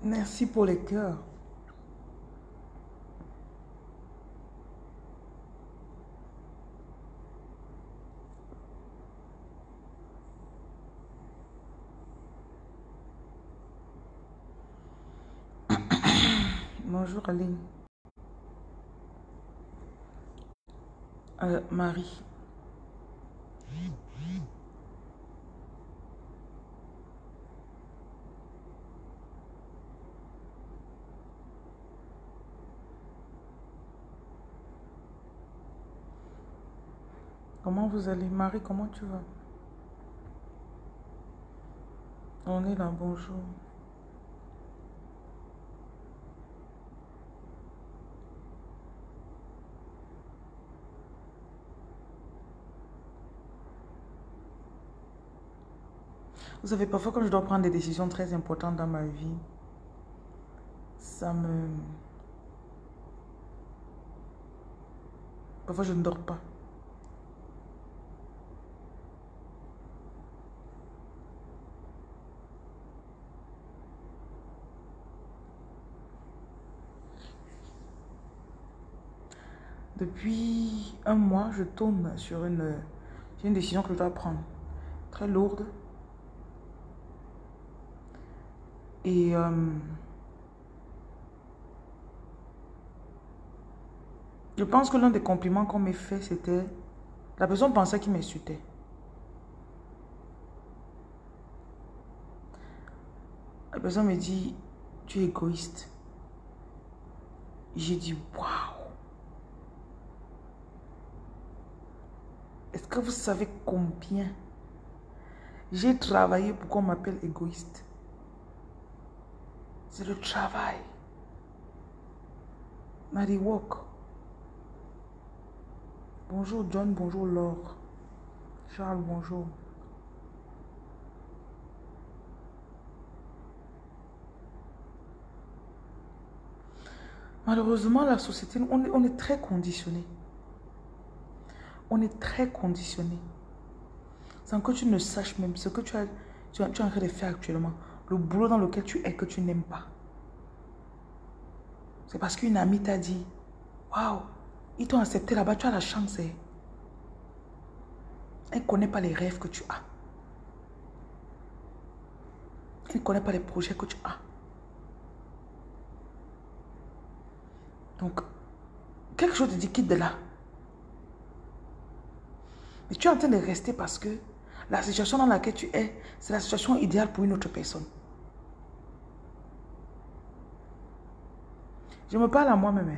Merci pour les cœurs. Bonjour Aline. Marie. Comment vous allez? Marie, comment tu vas? On est là, bonjour. Vous savez, parfois quand je dois prendre des décisions très importantes dans ma vie, ça me... Parfois je ne dors pas. Depuis un mois, je tourne sur j'ai une décision que je dois prendre. Très lourde. Et je pense que l'un des compliments qu'on m'a fait, c'était... La personne pensait qu'il m'insultait. La personne me dit, tu es égoïste. J'ai dit, waouh. Est-ce que vous savez combien j'ai travaillé pour qu'on m'appelle égoïste? C'est le travail. Marie Walk. Bonjour John, bonjour Laure. Charles, bonjour. Malheureusement, la société, on est très conditionné. On est très conditionné. Sans que tu ne saches même ce que tu es en train de faire actuellement. Le boulot dans lequel tu es que tu n'aimes pas. C'est parce qu'une amie t'a dit, waouh, ils t'ont accepté là-bas, tu as la chance. Elle ne connaît pas les rêves que tu as. Elle ne connaît pas les projets que tu as. Donc, quelque chose te dit quitte de là. Mais tu es en train de rester parce que la situation dans laquelle tu es, c'est la situation idéale pour une autre personne. Je me parle à moi-même.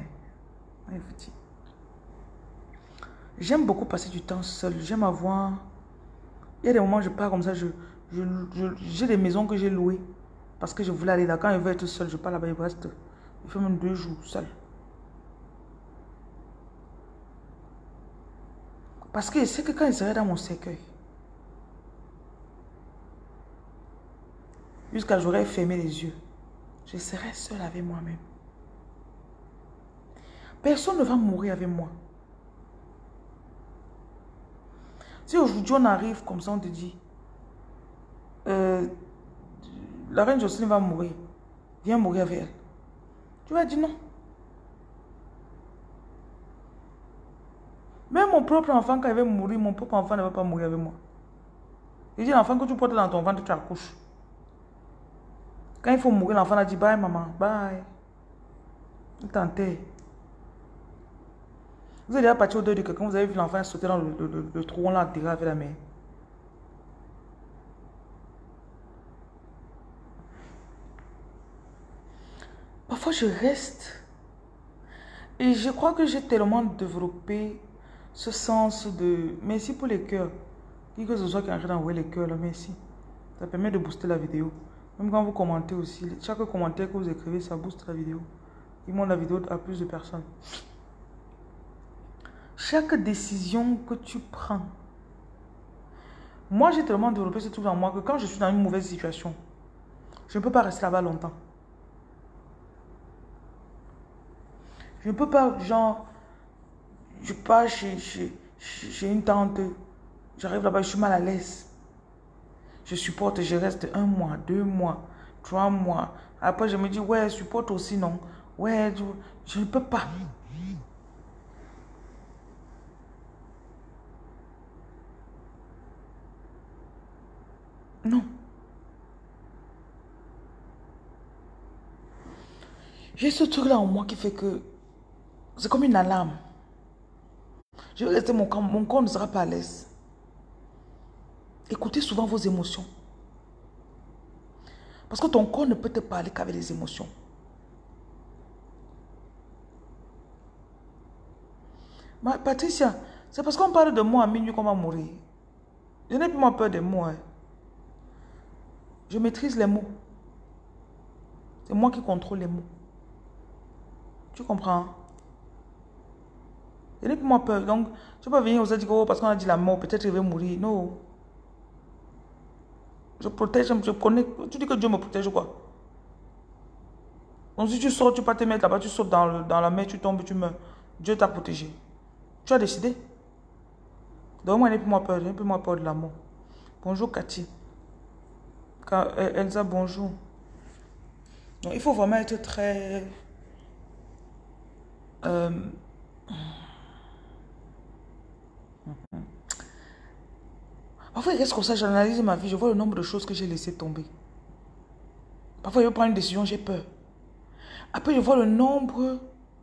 J'aime beaucoup passer du temps seul. J'aime avoir... Il y a des moments où je pars comme ça, j'ai des maisons que j'ai louées parce que je voulais aller là. Quand je veux être seul, je pars là-bas, je reste. Je fais même 2 jours seul. Parce que je sais que quand je serai dans mon cercueil, jusqu'à j'aurai fermé les yeux, je serai seul avec moi-même. Personne ne va mourir avec moi. Si aujourd'hui on arrive comme ça, on te dit, la reine Jocelyne va mourir, viens mourir avec elle. Tu vas dire non. Même mon propre enfant, quand il va mourir, mon propre enfant ne va pas mourir avec moi. Il dit l'enfant que tu portes dans ton ventre, tu accouches. Quand il faut mourir, l'enfant a dit bye maman, bye. Il t'enterre. Vous êtes déjà parti au deuil de quelqu'un, vous avez vu l'enfant sauter dans le trou, on l'a enterré avec la main. Parfois je reste. Et je crois que j'ai tellement développé ce sens de... Merci pour les cœurs. Qui que ce soit qui est en train d'envoyer les cœurs là, merci. Ça permet de booster la vidéo. Même quand vous commentez aussi, chaque commentaire que vous écrivez, ça booste la vidéo. Il montre la vidéo à plus de personnes. Chaque décision que tu prends, moi j'ai tellement développé ce truc en moi que quand je suis dans une mauvaise situation, je ne peux pas rester là-bas longtemps. Je ne peux pas, genre, je pars chez une tante, j'arrive là-bas, je suis mal à l'aise. Je supporte, je reste 1 mois, 2 mois, 3 mois. Après, je me dis, ouais, supporte aussi, non. Ouais, je ne peux pas. Non. J'ai ce truc-là en moi qui fait que c'est comme une alarme. Je vais rester, mon corps ne sera pas à l'aise. Écoutez souvent vos émotions. Parce que ton corps ne peut te parler qu'avec les émotions. Patricia, c'est parce qu'on parle de moi à minuit qu'on va mourir. Je n'ai plus moins peur des mots. Hein. Je maîtrise les mots. C'est moi qui contrôle les mots. Tu comprends? Je n'ai plus moins peur. Donc, je ne peux pas venir aux autres dire, oh, parce qu'on a dit la mort, peut-être je vais mourir. Non. Je protège, je connais. Tu dis que Dieu me protège ou quoi? Donc si tu sors, tu peux pas te mettre là-bas, tu sautes dans la mer, tu tombes, tu meurs. Dieu t'a protégé. Tu as décidé. Donc moi, je n'ai plus moins peur. Je n'ai plus moins peur de la mort. Bonjour Cathy. Elsa, bonjour. Donc il faut vraiment être très... Parfois, il reste comme ça, j'analyse ma vie, je vois le nombre de choses que j'ai laissé tomber. Parfois, je prends une décision, j'ai peur. Après, je vois le nombre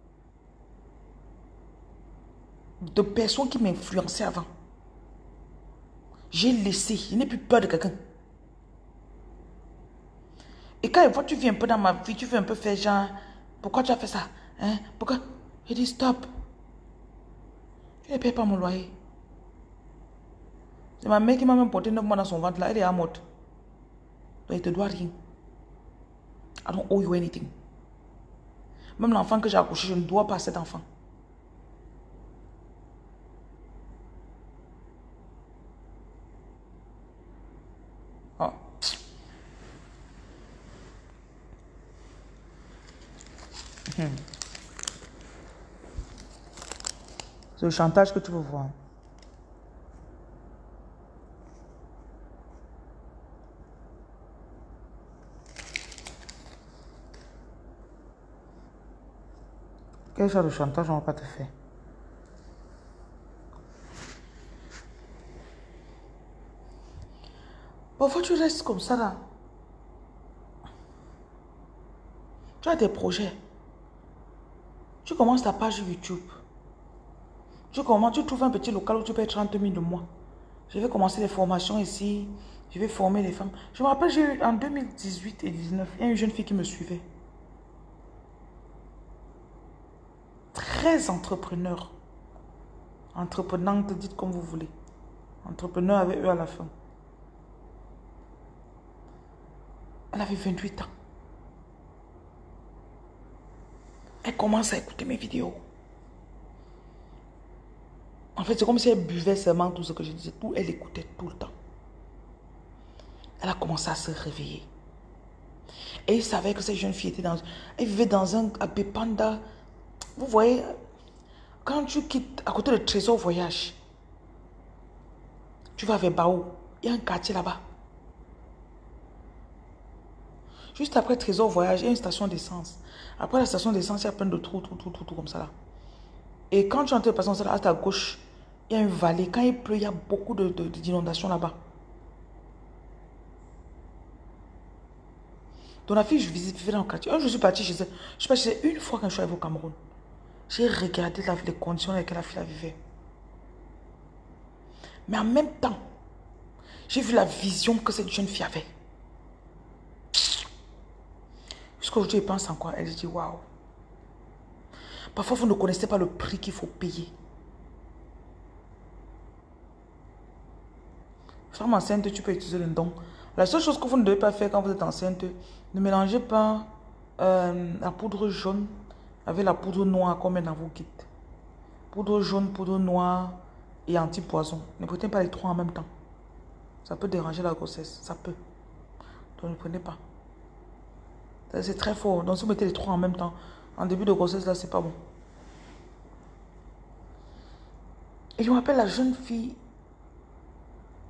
de personnes qui m'influençaient avant. J'ai laissé, je n'ai plus peur de quelqu'un. Et quand une fois tu viens un peu dans ma vie, tu fais un peu faire genre, pourquoi tu as fait ça? Hein? Pourquoi? Je dis stop. Je ne paye pas mon loyer. C'est ma mère qui m'a même porté 9 mois dans son ventre là, elle est à mort. Donc elle te doit rien. I don't owe you anything. Même l'enfant que j'ai accouché, je ne dois pas à cet enfant. Oh. C'est le chantage que tu veux voir. Quel genre de chantage on ne va pas te faire? Parfois tu restes comme ça là. Tu as des projets. Tu commences ta page YouTube. Tu trouves un petit local où tu payes 30 000 de mois. Je vais commencer les formations ici. Je vais former les femmes. Je me rappelle, j'ai eu en 2018 et 2019, il y a une jeune fille qui me suivait. Très entrepreneur. Entreprenante, dites comme vous voulez. Entrepreneur avec eux à la fin. Elle avait 28 ans. Elle commence à écouter mes vidéos. En fait, c'est comme si elle buvait seulement tout ce que je disais. Tout, elle écoutait tout le temps. Elle a commencé à se réveiller. Et il savait que cette jeune fille était dans... Elle vivait dans un Abépanda. Vous voyez, quand tu quittes à côté de Trésor Voyage, tu vas vers Bao. Il y a un quartier là-bas. Juste après Trésor Voyage, il y a une station d'essence. Après la station d'essence, il y a plein de trous, tout comme ça là. Et quand tu entres de passage à ta gauche, il y a une vallée. Quand il pleut, il y a beaucoup d'inondations là-bas. Donc la fille, je vivais dans le quartier. Un jour, je suis partie chez elle. Je suis partie chez elle une fois quand je suis arrivée au Cameroun. J'ai regardé les conditions dans lesquelles la fille vivait. Mais en même temps, j'ai vu la vision que cette jeune fille avait. Jusqu'aujourd'hui, elle pense encore. Elle dit, waouh. Parfois, vous ne connaissez pas le prix qu'il faut payer. Femme enceinte, tu peux utiliser le don. La seule chose que vous ne devez pas faire quand vous êtes enceinte, ne mélangez pas la poudre jaune avec la poudre noire qu'on met dans vos kits. Poudre jaune, poudre noire et anti-poison. Ne prenez pas les trois en même temps. Ça peut déranger la grossesse. Ça peut. Donc ne prenez pas. C'est très fort. Donc si vous mettez les trois en même temps, en début de grossesse, là, c'est pas bon. Et je me rappelle la jeune fille.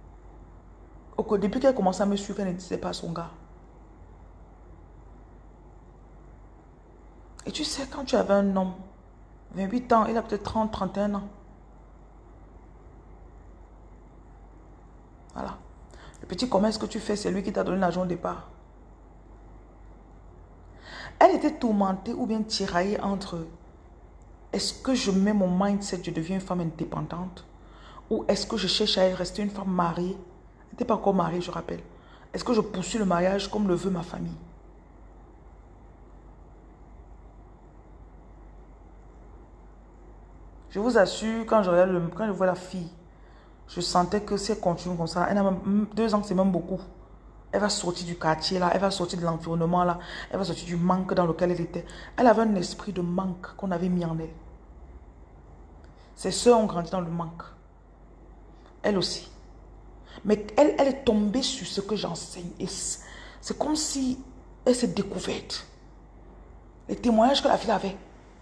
Depuis qu'elle commençait à me suivre, elle ne disait pas à son gars. Et tu sais, quand tu avais un homme, 28 ans, il a peut-être 30, 31 ans. Voilà. Le petit commerce que tu fais, c'est lui qui t'a donné l'argent au départ. Elle était tourmentée ou bien tiraillée entre est-ce que je mets mon mindset, je deviens une femme indépendante ou est-ce que je cherche à rester une femme mariée? Elle n'était pas encore mariée, je rappelle. Est-ce que je poursuis le mariage comme le veut ma famille? Je vous assure, quand je vois la fille, je sentais que si elle continue comme ça, elle a même, 2 ans, c'est même beaucoup. Elle va sortir du quartier là, elle va sortir de l'environnement là, elle va sortir du manque dans lequel elle était. Elle avait un esprit de manque qu'on avait mis en elle. Ses soeurs ont grandi dans le manque. Elle aussi. Mais elle est tombée sur ce que j'enseigne. Et c'est comme si elle s'est découverte. Les témoignages que la fille avait.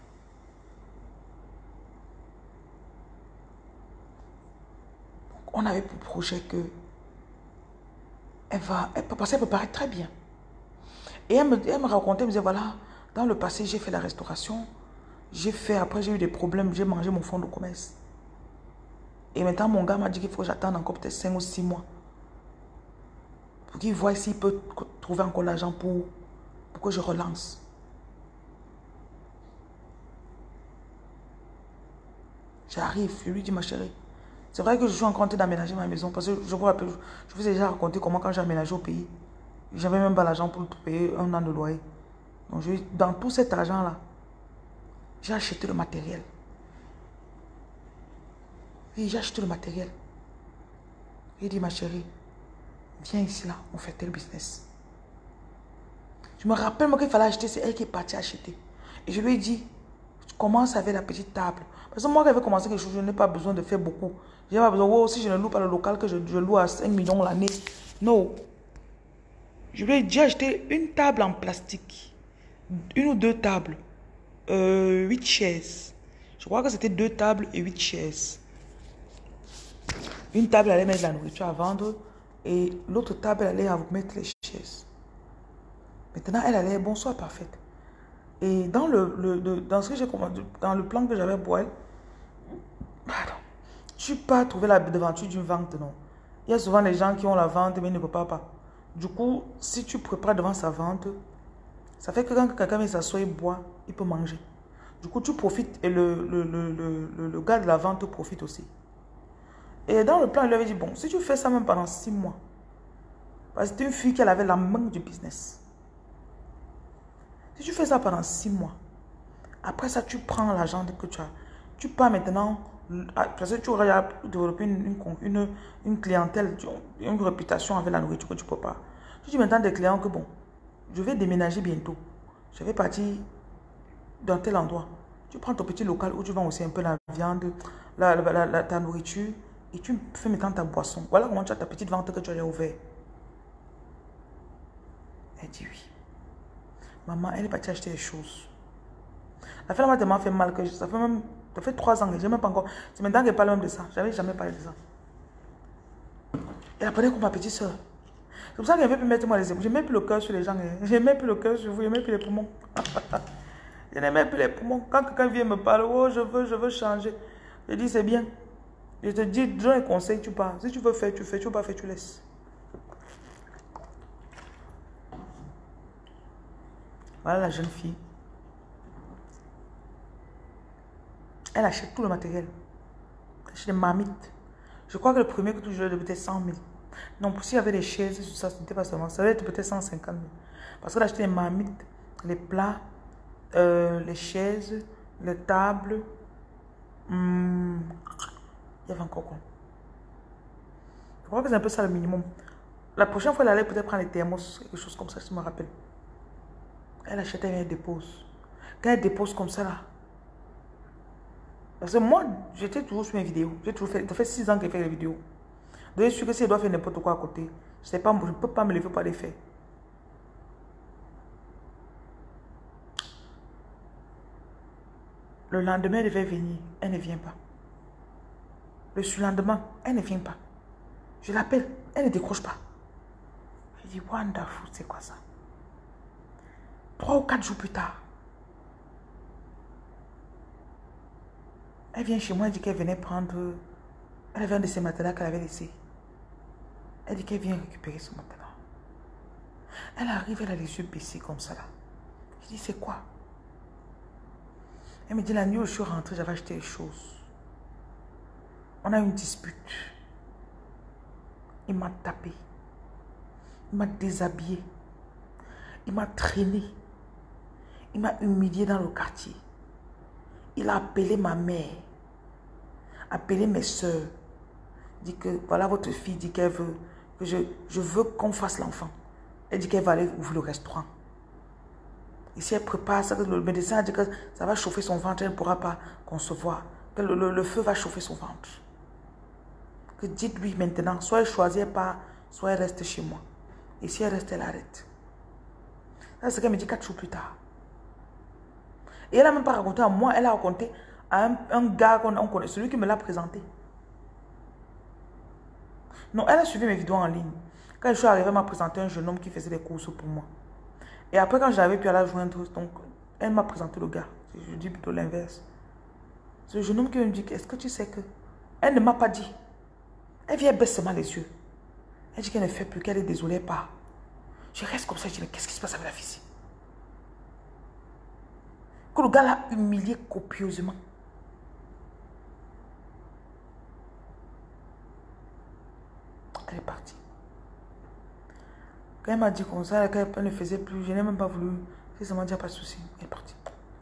On avait pour projet que parce qu'elle peut paraître très bien. Et elle me racontait, elle me disait, voilà, dans le passé, j'ai fait la restauration. Après j'ai eu des problèmes, j'ai mangé mon fonds de commerce. Et maintenant, mon gars m'a dit qu'il faut que j'attende encore peut-être 5 ou 6 mois. Pour qu'il voie s'il peut trouver encore l'argent pour que je relance. J'arrive, je lui dis, ma chérie, c'est vrai que je suis en train d'aménager ma maison parce que je vous rappelle, je vous ai déjà raconté comment quand j'ai aménagé au pays, j'avais même pas l'argent pour payer 1 an de loyer. Donc dans tout cet argent-là, j'ai acheté le matériel. Oui, j'ai acheté le matériel. J'ai dit, ma chérie, viens ici là, on fait tel business. Je me rappelle moi qu'il fallait acheter, c'est elle qui est partie acheter. Et je lui ai dit, je commence avec la petite table. Parce que moi, quand j'avais commencé quelque chose, je n'ai pas besoin de faire beaucoup. Je n'ai pas besoin, oh, si je ne loue pas le local, que je loue à 5 millions l'année. Non. Je lui ai dit, j'ai acheté une table en plastique. 1 ou 2 tables. 8 chaises. Je crois que c'était 2 tables et 8 chaises. Une table allait mettre la nourriture à vendre et l'autre table allait mettre les chaises. Maintenant, elle allait, bonsoir, parfaite. Et dans dans ce que j'ai commandé, dans le plan que j'avais pour elle, pardon, je ne suis pas trouvé la devanture d'une vente, non. Il y a souvent les gens qui ont la vente, mais ils ne peuvent pas. Du coup, si tu prépares devant sa vente, ça fait que quand quelqu'un vient s'asseoir et boit, il peut manger. Du coup, tu profites et le gars de la vente profite aussi. Et dans le plan, il lui avait dit, bon, si tu fais ça même pendant 6 mois, parce que c'était une fille qui avait la main du business. Si tu fais ça pendant 6 mois, après ça, tu prends l'argent que tu as. Tu pars maintenant, parce que tu auras développé une clientèle, une réputation avec la nourriture que tu peux pas. Tu dis maintenant des clients que bon, je vais déménager bientôt. Je vais partir dans tel endroit. Tu prends ton petit local où tu vends aussi un peu la viande, ta nourriture, et tu fais maintenant ta boisson. Voilà comment tu as ta petite vente que tu as ouverte. Elle dit oui. Maman, elle est partie acheter des choses. La fille m'a tellement fait mal que ça fait 3 ans que je n'ai même pas encore. C'est maintenant qu'elle parle même de ça. Je n'avais jamais parlé de ça. Elle apprenait comme ma petite soeur. C'est pour ça qu'elle ne veut plus mettre moi les épaules. Je ne mets plus le cœur sur les gens. Je ne mets plus le cœur sur vous. Je ne mets plus les poumons. Je ne mets plus les poumons. Quand quelqu'un vient me parler, oh, je veux changer. Je dis, c'est bien. Je te dis, donne un conseil, tu pars. Si tu veux faire, tu fais. Tu ne veux pas faire, tu laisses. Voilà la jeune fille. Elle achète tout le matériel. Elle achète des marmites. Je crois que le premier que je devais peut-être 100 000. Non, s'il y avait des chaises, ça n'était pas seulement. Ça devait être peut-être 150 000. Parce qu'elle achetait les marmites, les plats, les chaises, les tables. Il y avait encore quoi? Je crois que c'est un peu ça le minimum. La prochaine fois, elle allait peut-être prendre les thermos, quelque chose comme ça, je me rappelle. Elle achetait et elle dépose. Quand elle dépose comme ça, là. Parce que moi, j'étais toujours sur mes vidéos. J'ai toujours fait, ça fait 6 ans que je fais les vidéos. Donc, je suis que si elle doit faire n'importe quoi à côté, je ne peux pas me lever pour les faire. Le lendemain, elle devait venir. Elle ne vient pas. Le surlendemain, elle ne vient pas. Je l'appelle. Elle ne décroche pas. Je dis, wonderful, c'est quoi ça? 3 ou 4 jours plus tard, Elle vient chez moi, elle dit qu'elle venait prendre... Elle avait un de ses matelas qu'elle avait laissé. Elle dit qu'elle vient récupérer ce matelas. Elle arrive, elle a les yeux baissés comme ça là. Je dis, c'est quoi? Elle me dit, la nuit où je suis rentrée, j'avais acheté les choses. On a eu une dispute. Il m'a tapé. Il m'a déshabillé. Il m'a traîné. Il m'a humilié dans le quartier. Il a appelé ma mère. Appelé mes soeurs. Dit que voilà votre fille dit qu'elle veut. Que je veux qu'on fasse l'enfant. Elle dit qu'elle va aller ouvrir le restaurant. Et si elle prépare ça, le médecin a dit que ça va chauffer son ventre, elle ne pourra pas concevoir. Que le feu va chauffer son ventre. Que dites-lui maintenant, soit elle choisit pas, soit elle reste chez moi. Et si elle reste, elle arrête. Ça, c'est ce qu'elle me dit 4 jours plus tard. Et elle n'a même pas raconté à moi, elle a raconté à un gars qu'on connaît, celui qui me l'a présenté. Non, elle a suivi mes vidéos en ligne. Quand je suis arrivée, elle m'a présenté un jeune homme qui faisait des courses pour moi. Et après, quand j'avais pu la joindre, donc, elle m'a présenté le gars. Je dis plutôt l'inverse. C'est le jeune homme qui me dit, est-ce que tu sais que... Elle ne m'a pas dit. Elle vient baisser seulement les yeux. Elle dit qu'elle ne fait plus, qu'elle est désolée pas. Je reste comme ça, je dis, mais qu'est-ce qui se passe avec la fille? Que le gars l'a humiliée copieusement. Elle est partie. Quand elle m'a dit comme ça, qu'elle ne faisait plus, je n'ai même pas voulu. Elle m'a dit, pas de souci. Elle est partie.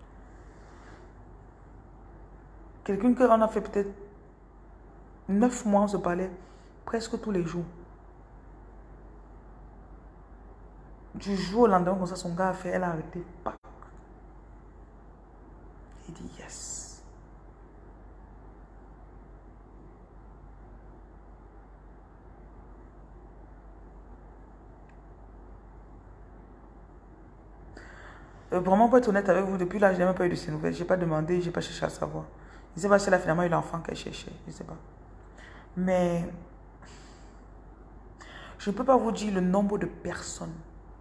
Quelqu'un qu'on a fait peut-être 9 mois, on se parlait presque tous les jours. Du jour au lendemain, comme ça, son gars a fait, elle a arrêté. Il dit yes. Vraiment, pour être honnête avec vous, depuis là, je n'ai même pas eu de ces nouvelles. Je n'ai pas demandé, je n'ai pas cherché à savoir. Je ne sais pas si elle a finalement eu l'enfant qu'elle cherchait. Je ne sais pas. Mais je ne peux pas vous dire le nombre de personnes.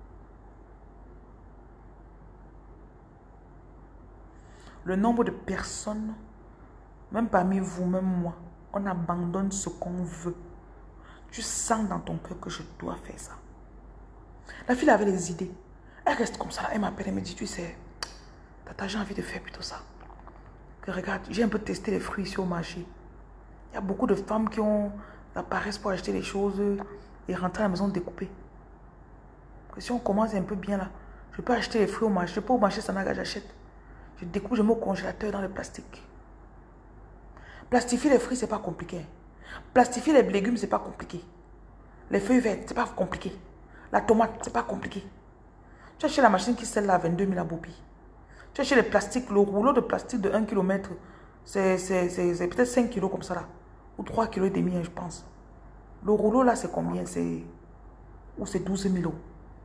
Le nombre de personnes, même parmi vous, même moi, on abandonne ce qu'on veut. Tu sens dans ton cœur que je dois faire ça. La fille avait les idées. Elle reste comme ça. Elle m'appelle, elle me dit, tu sais, tata, j'ai envie de faire plutôt ça. Que regarde, j'ai un peu testé les fruits ici au marché. Il y a beaucoup de femmes qui ont la paresse pour acheter les choses et rentrer à la maison découpées. Que si on commence un peu bien là, je peux acheter les fruits au marché. Je peux au marché Sanaga, j'achète. Je découpe, je mets au congélateur dans le plastique. Plastifier les fruits, c'est pas compliqué. Plastifier les légumes, c'est pas compliqué. Les feuilles vertes, c'est pas compliqué. La tomate, c'est pas compliqué. Tu achètes la machine qui sert là à 22 000 à Bopi. Tu achètes les plastiques, le rouleau de plastique de 1 km, c'est peut-être 5 kilos comme ça là. Ou 3 kilos et demi, je pense. Le rouleau là, c'est combien? Ou c'est 12 000 euros.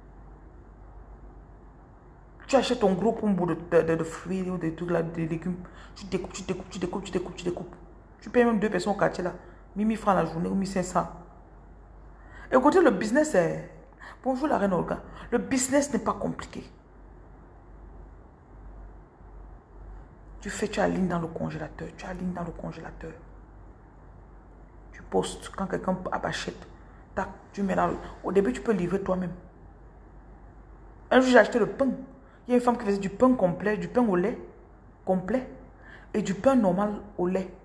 Tu achètes ton gros combo de fruits ou de trucs là, de légumes. Tu découpes, tu découpes, tu découpes, tu découpes, tu découpes. Tu payes même 2 personnes au quartier là. 1000 francs la journée ou 1500. Écoutez, le business est... Bonjour la reine Olga. Le business n'est pas compliqué. Tu alignes dans le congélateur. Tu alignes dans le congélateur. Tu postes quand quelqu'un achète. Tac, tu mets dans le... Au début, tu peux livrer toi-même. Un jour, j'ai acheté le pain. Il y a une femme qui faisait du pain complet, du pain au lait complet et du pain normal au lait.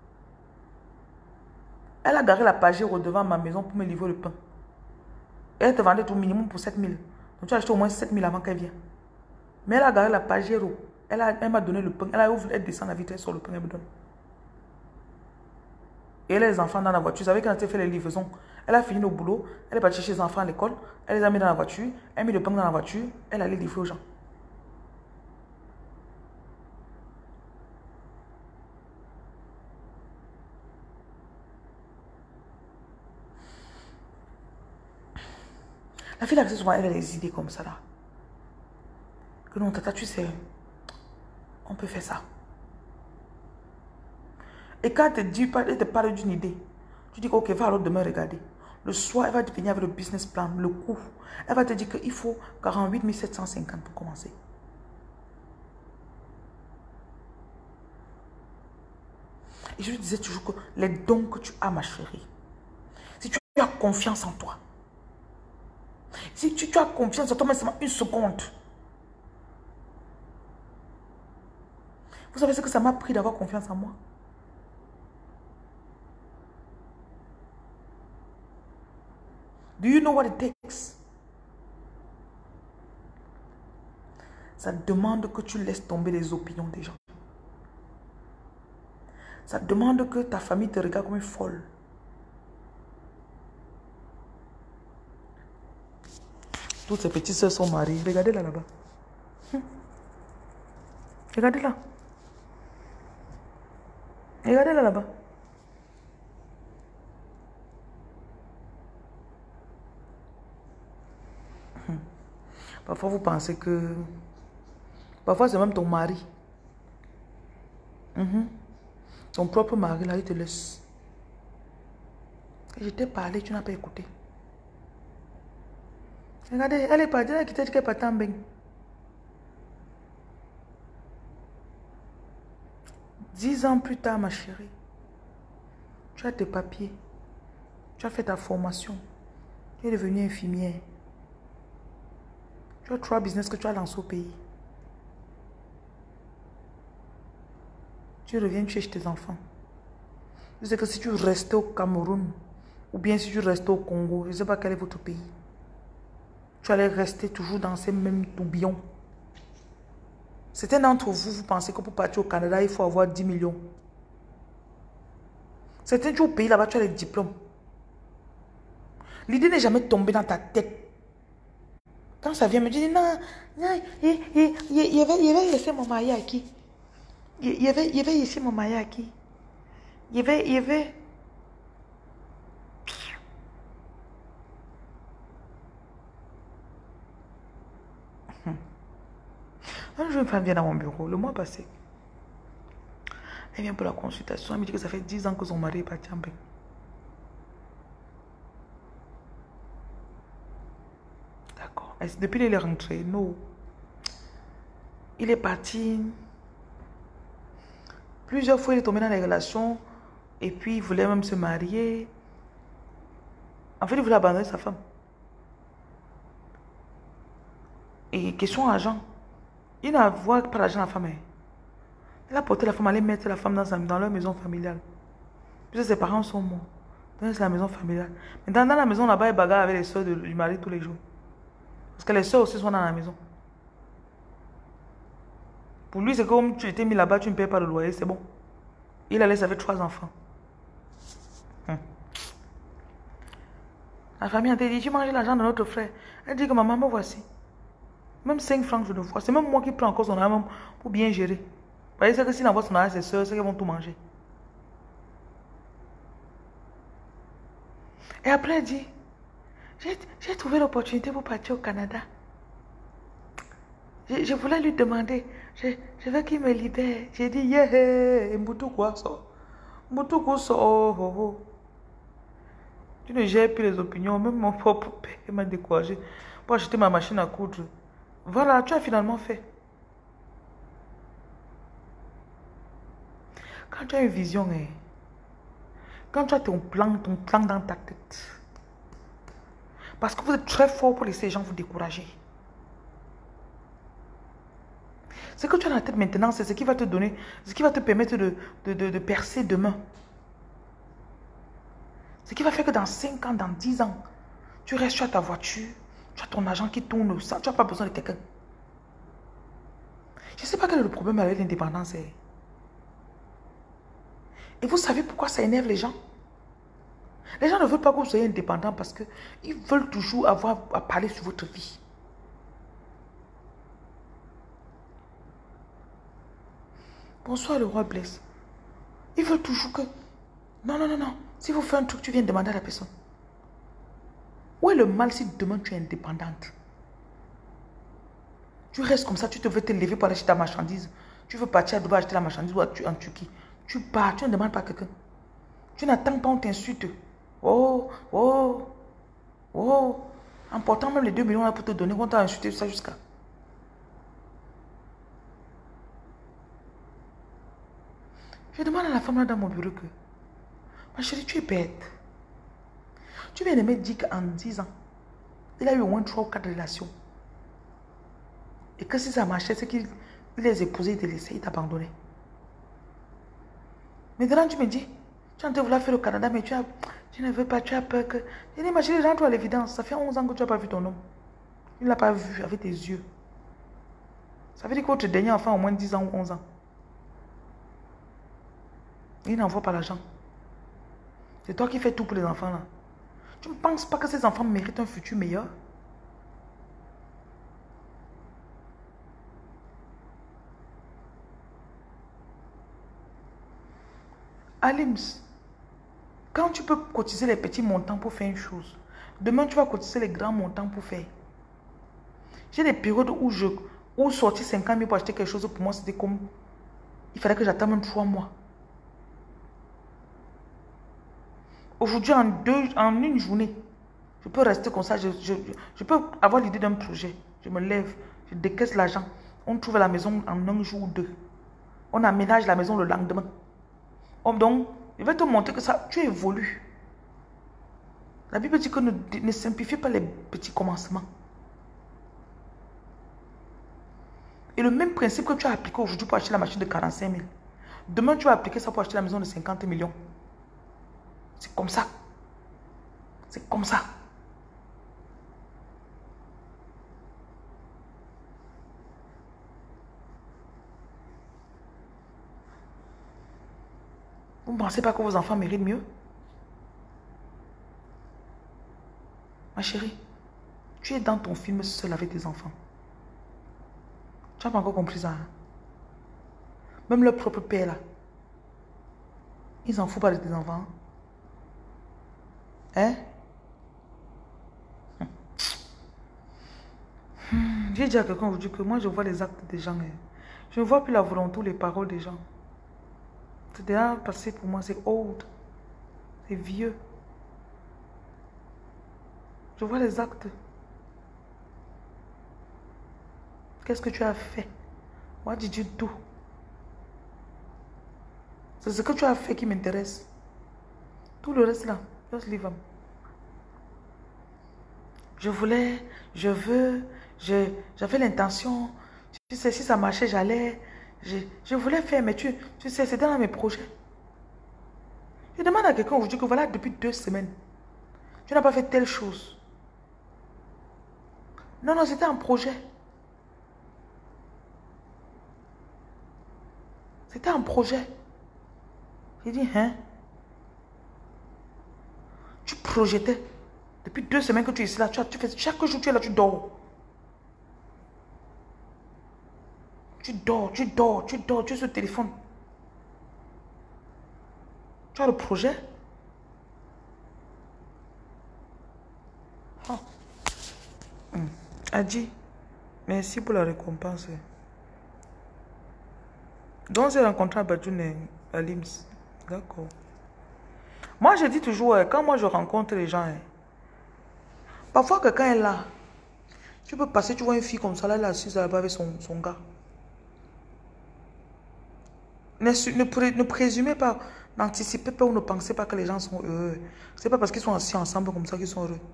Elle a garé la pagère devant ma maison pour me livrer le pain. Et elle te vendait tout minimum pour 7 000. Donc tu as acheté au moins 7 000 avant qu'elle vienne. Mais elle a garé la pagère. Elle m'a donné le pain. Elle descend la vitre sur le pain, elle me donne. Et elle a les enfants dans la voiture. Vous savez quand elle a fait les livraisons, elle a fini au boulot. Elle est partie chercher les enfants à l'école. Elle les a mis dans la voiture. Elle a mis le pain dans la voiture. Elle allait livrer aux gens. La fille, là, souvent, elle a des idées comme ça, là. Que non, tata, tu sais, on peut faire ça. Et quand elle te parle d'une idée, tu dis, ok, va alors demain regarder. Le soir, elle va te venir avec le business plan, le coût. Elle va te dire qu'il faut 48 750 pour commencer. Et je lui disais toujours que les dons que tu as, ma chérie, si tu as confiance en toi, si tu as confiance en toi, même seulement une seconde. Vous savez ce que ça m'a pris d'avoir confiance en moi? Do you know what it takes? Ça demande que tu laisses tomber les opinions des gens. Ça demande que ta famille te regarde comme une folle. Toutes ces petites soeurs sont mariées. Regardez-la là-bas. Regardez-la. Regardez-la là-bas. Parfois, vous pensez que... Parfois, c'est même ton mari. Ton propre mari, là, il te laisse. Et je t'ai parlé, tu n'as pas écouté. Regardez, elle est partie, elle a quitté, elle est partie en bain. 10 ans plus tard, ma chérie, tu as tes papiers. Tu as fait ta formation. Tu es devenue infirmière. Tu as 3 business que tu as lancés au pays. Tu reviens, tu es chez tes enfants. Je sais que si tu restais au Cameroun, ou bien si tu restais au Congo, je ne sais pas quel est votre pays, tu allais rester toujours dans ces mêmes tourbillons. Certains d'entre vous, vous pensez que pour partir au Canada, il faut avoir 10 millions. Certains, tu es au pays là-bas, tu as les diplômes. L'idée n'est jamais tombée dans ta tête. Quand ça vient me dire, non, non, il avait laissé mon mari à qui? Il avait laissé mon mari à qui? Il y avait... Un jour, une femme vient dans mon bureau, le mois passé. Elle vient pour la consultation. Elle me dit que ça fait 10 ans que son mari est parti en bain. D'accord. Depuis qu'il est rentré, non. Il est parti. Plusieurs fois, il est tombé dans les relations. Et puis, il voulait même se marier. En fait, il voulait abandonner sa femme. Et question argent. Il n'a pas l'argent de la femme. Il a porté la femme, aller mettre la femme dans leur maison familiale. Puisque ses parents sont morts. Donc c'est la maison familiale. Mais dans la maison là-bas, il bagarre avec les soeurs du mari tous les jours. Parce que les soeurs aussi sont dans la maison. Pour lui, c'est comme tu étais mis là-bas, tu ne payes pas le loyer, c'est bon. Il a laissé avec 3 enfants. La famille a dit, tu manges l'argent de notre frère. Elle dit que maman, me voici. Même 5 francs, je le vois. C'est même moi qui prends encore son argent pour bien gérer. Vous voyez, c'est que s'il envoie son argent à ses soeurs, c'est qu'elles vont tout manger. Et après, elle dit, j'ai trouvé l'opportunité pour partir au Canada. Je voulais lui demander, je veux qu'il me libère. J'ai dit, yeah, Mboutou ça. Mboutou ça, oh, oh, oh. Tu ne gères plus les opinions, même mon propre père m'a découragé pour acheter ma machine à coudre. Voilà, tu as finalement fait. Quand tu as une vision, quand tu as ton plan dans ta tête, parce que vous êtes très fort pour laisser les gens vous décourager. Ce que tu as dans la tête maintenant, c'est ce qui va te donner, ce qui va te permettre de percer demain. Ce qui va faire que dans 5 ans, dans 10 ans, tu restes sur ta voiture, tu as ton argent qui tourne, ça, tu n'as pas besoin de quelqu'un. Je ne sais pas quel est le problème avec l'indépendance. Et vous savez pourquoi ça énerve les gens? Les gens ne veulent pas que vous soyez indépendant parce qu'ils veulent toujours avoir à parler sur votre vie. Bonsoir le roi Blaise. Ils veulent toujours que... Non, non, non, non. Si vous faites un truc, tu viens demander à la personne. Où est le mal si demain tu es indépendante? Tu restes comme ça, tu te veux te lever pour aller acheter ta marchandise. Tu veux partir à Dubaï acheter la marchandise ou en Turquie. Tu pars, tu ne demandes pas à quelqu'un. Tu n'attends pas, on t'insulte. Oh, oh, oh. En portant même les 2 millions là pour te donner, on t'a insulté ça jusqu'à... Je demande à la femme là dans mon bureau que, ma chérie, tu es bête. Tu viens de me dire qu'en 10 ans, il a eu au moins 3 ou 4 relations. Et que si ça marchait, c'est qu'il les épousait, il te laissait, il t'abandonnait. Maintenant, tu me dis, tu es en train de vouloir faire le Canada, mais tu ne veux pas, tu as peur que... Je dis, ma chérie, rentre à l'évidence. Ça fait 11 ans que tu n'as pas vu ton homme. Il ne l'a pas vu avec tes yeux. Ça veut dire que votre dernier enfant a au moins 10 ans ou 11 ans. Il n'envoie pas l'argent. C'est toi qui fais tout pour les enfants là. Tu ne penses pas que ces enfants méritent un futur meilleur? Alims, quand tu peux cotiser les petits montants pour faire une chose, demain tu vas cotiser les grands montants pour faire. J'ai des périodes où sortir 50 000 pour acheter quelque chose pour moi, c'était comme... Il fallait que j'attende même 3 mois. Aujourd'hui, en une journée, je peux rester comme ça. Je peux avoir l'idée d'un projet. Je me lève, je décaisse l'argent. On trouve la maison en un jour ou 2. On aménage la maison le lendemain. Donc, je vais te montrer que ça, tu évolues. La Bible dit que ne simplifiez pas les petits commencements. Et le même principe que tu as appliqué aujourd'hui pour acheter la machine de 45 000. Demain, tu vas appliquer ça pour acheter la maison de 50 millions. C'est comme ça. C'est comme ça. Vous ne pensez pas que vos enfants méritent mieux? Ma chérie, tu es dans ton film seul avec tes enfants. Tu n'as pas encore compris ça. Hein? Même leur propre père là. Ils s'en foutent pas de tes enfants. Hein? J'ai dit à quelqu'un aujourd'hui que moi je vois les actes des gens. Hein. Je ne vois plus la volonté ou les paroles des gens. C'est déjà passé pour moi, c'est old. C'est vieux. Je vois les actes. Qu'est-ce que tu as fait? What did you do? C'est ce que tu as fait qui m'intéresse. Tout le reste là, just leave them. J'avais l'intention. Tu sais, si ça marchait, j'allais. Je voulais faire, mais tu sais, c'était dans mes projets. Je demande à quelqu'un aujourd'hui que voilà, depuis 2 semaines, tu n'as pas fait telle chose. Non, non, c'était un projet. C'était un projet. J'ai dit, hein? Tu projetais. Depuis 2 semaines que tu es ici là, tu fais, chaque jour tu es là, tu dors. Tu dors, tu es sur le téléphone. Tu as le projet? Oh. Adi, merci pour la récompense. Donc, on s'est rencontré à Badjoune, à Lims. D'accord. Moi, je dis toujours, quand moi je rencontre les gens, parfois quelqu'un est là. Tu peux passer, tu vois une fille comme ça, là, elle est assise là-bas avec son gars. Ne présumez pas, n'anticipez pas ou ne pensez pas que les gens sont heureux. C'est pas parce qu'ils sont assis ensemble comme ça qu'ils sont heureux.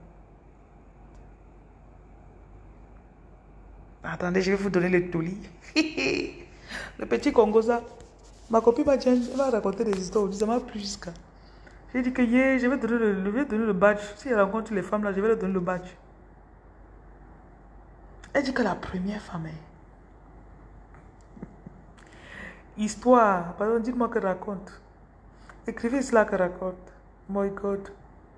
Attendez, je vais vous donner le touli. Le petit Congo, ça. Ma copine m'a raconté des histoires aujourd'hui, ça m'a plu jusqu'à. J'ai dit que je vais donner le badge. Si elle rencontre les femmes là, je vais leur donner le badge. Elle dit que la première femme est. Histoire. Pardon, dites-moi qu'elle raconte. Écrivez cela qu'elle raconte. My God.